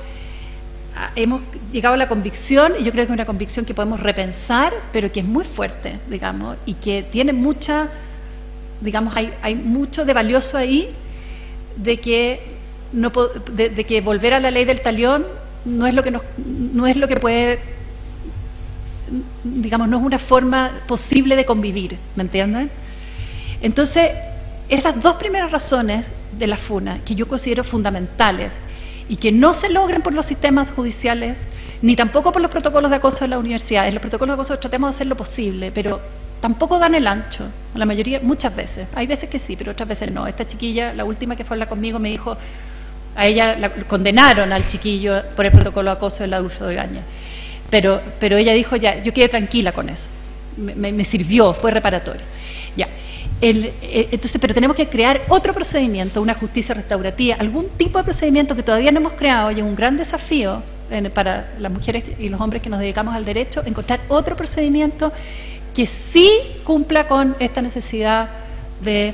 a la convicción, y yo creo que es una convicción que podemos repensar, pero que es muy fuerte, digamos, y que tiene mucha, digamos, hay mucho de valioso ahí, de que volver a la ley del talión no es lo que puede, digamos, no es una forma posible de convivir, ¿me entienden? Entonces, esas dos primeras razones de la funa, que yo considero fundamentales, y que no se logran por los sistemas judiciales, ni tampoco por los protocolos de acoso de las universidades. Los protocolos de acoso tratemos de hacer lo posible, pero tampoco dan el ancho, la mayoría, muchas veces. Hay veces que sí, pero otras veces no. Esta chiquilla, la última que fue a hablar conmigo, me dijo, a ella la condenaron al chiquillo por el protocolo de acoso del Adolfo de Gaña. Pero ella dijo, ya, yo quedé tranquila con eso, me sirvió, fue reparatorio. Ya. Entonces, pero tenemos que crear otro procedimiento, una justicia restaurativa, algún tipo de procedimiento que todavía no hemos creado, y es un gran desafío para las mujeres y los hombres que nos dedicamos al derecho, encontrar otro procedimiento que sí cumpla con esta necesidad de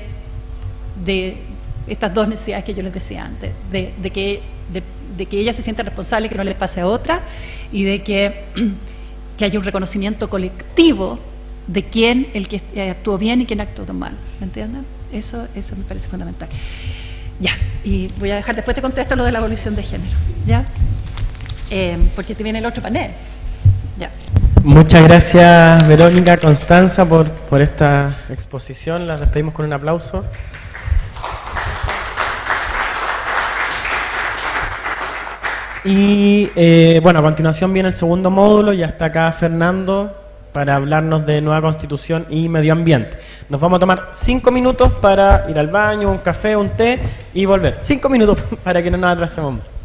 estas dos necesidades que yo les decía antes, de que ellas se sientan responsables, que no les pase a otras, y de que haya un reconocimiento colectivo de quién el que actuó bien y quién actuó mal, ¿me entienden? Eso me parece fundamental. Ya, y voy a dejar, después te contesto lo de la abolición de género, ¿ya? Porque te viene el otro panel, ya. Muchas gracias, Verónica, Constanza, por esta exposición. Las despedimos con un aplauso. Y bueno, a continuación viene el segundo módulo, ya está acá Fernando para hablarnos de nueva constitución y medio ambiente. Nos vamos a tomar 5 minutos para ir al baño, un café, un té y volver. 5 minutos para que no nos atrasemos más.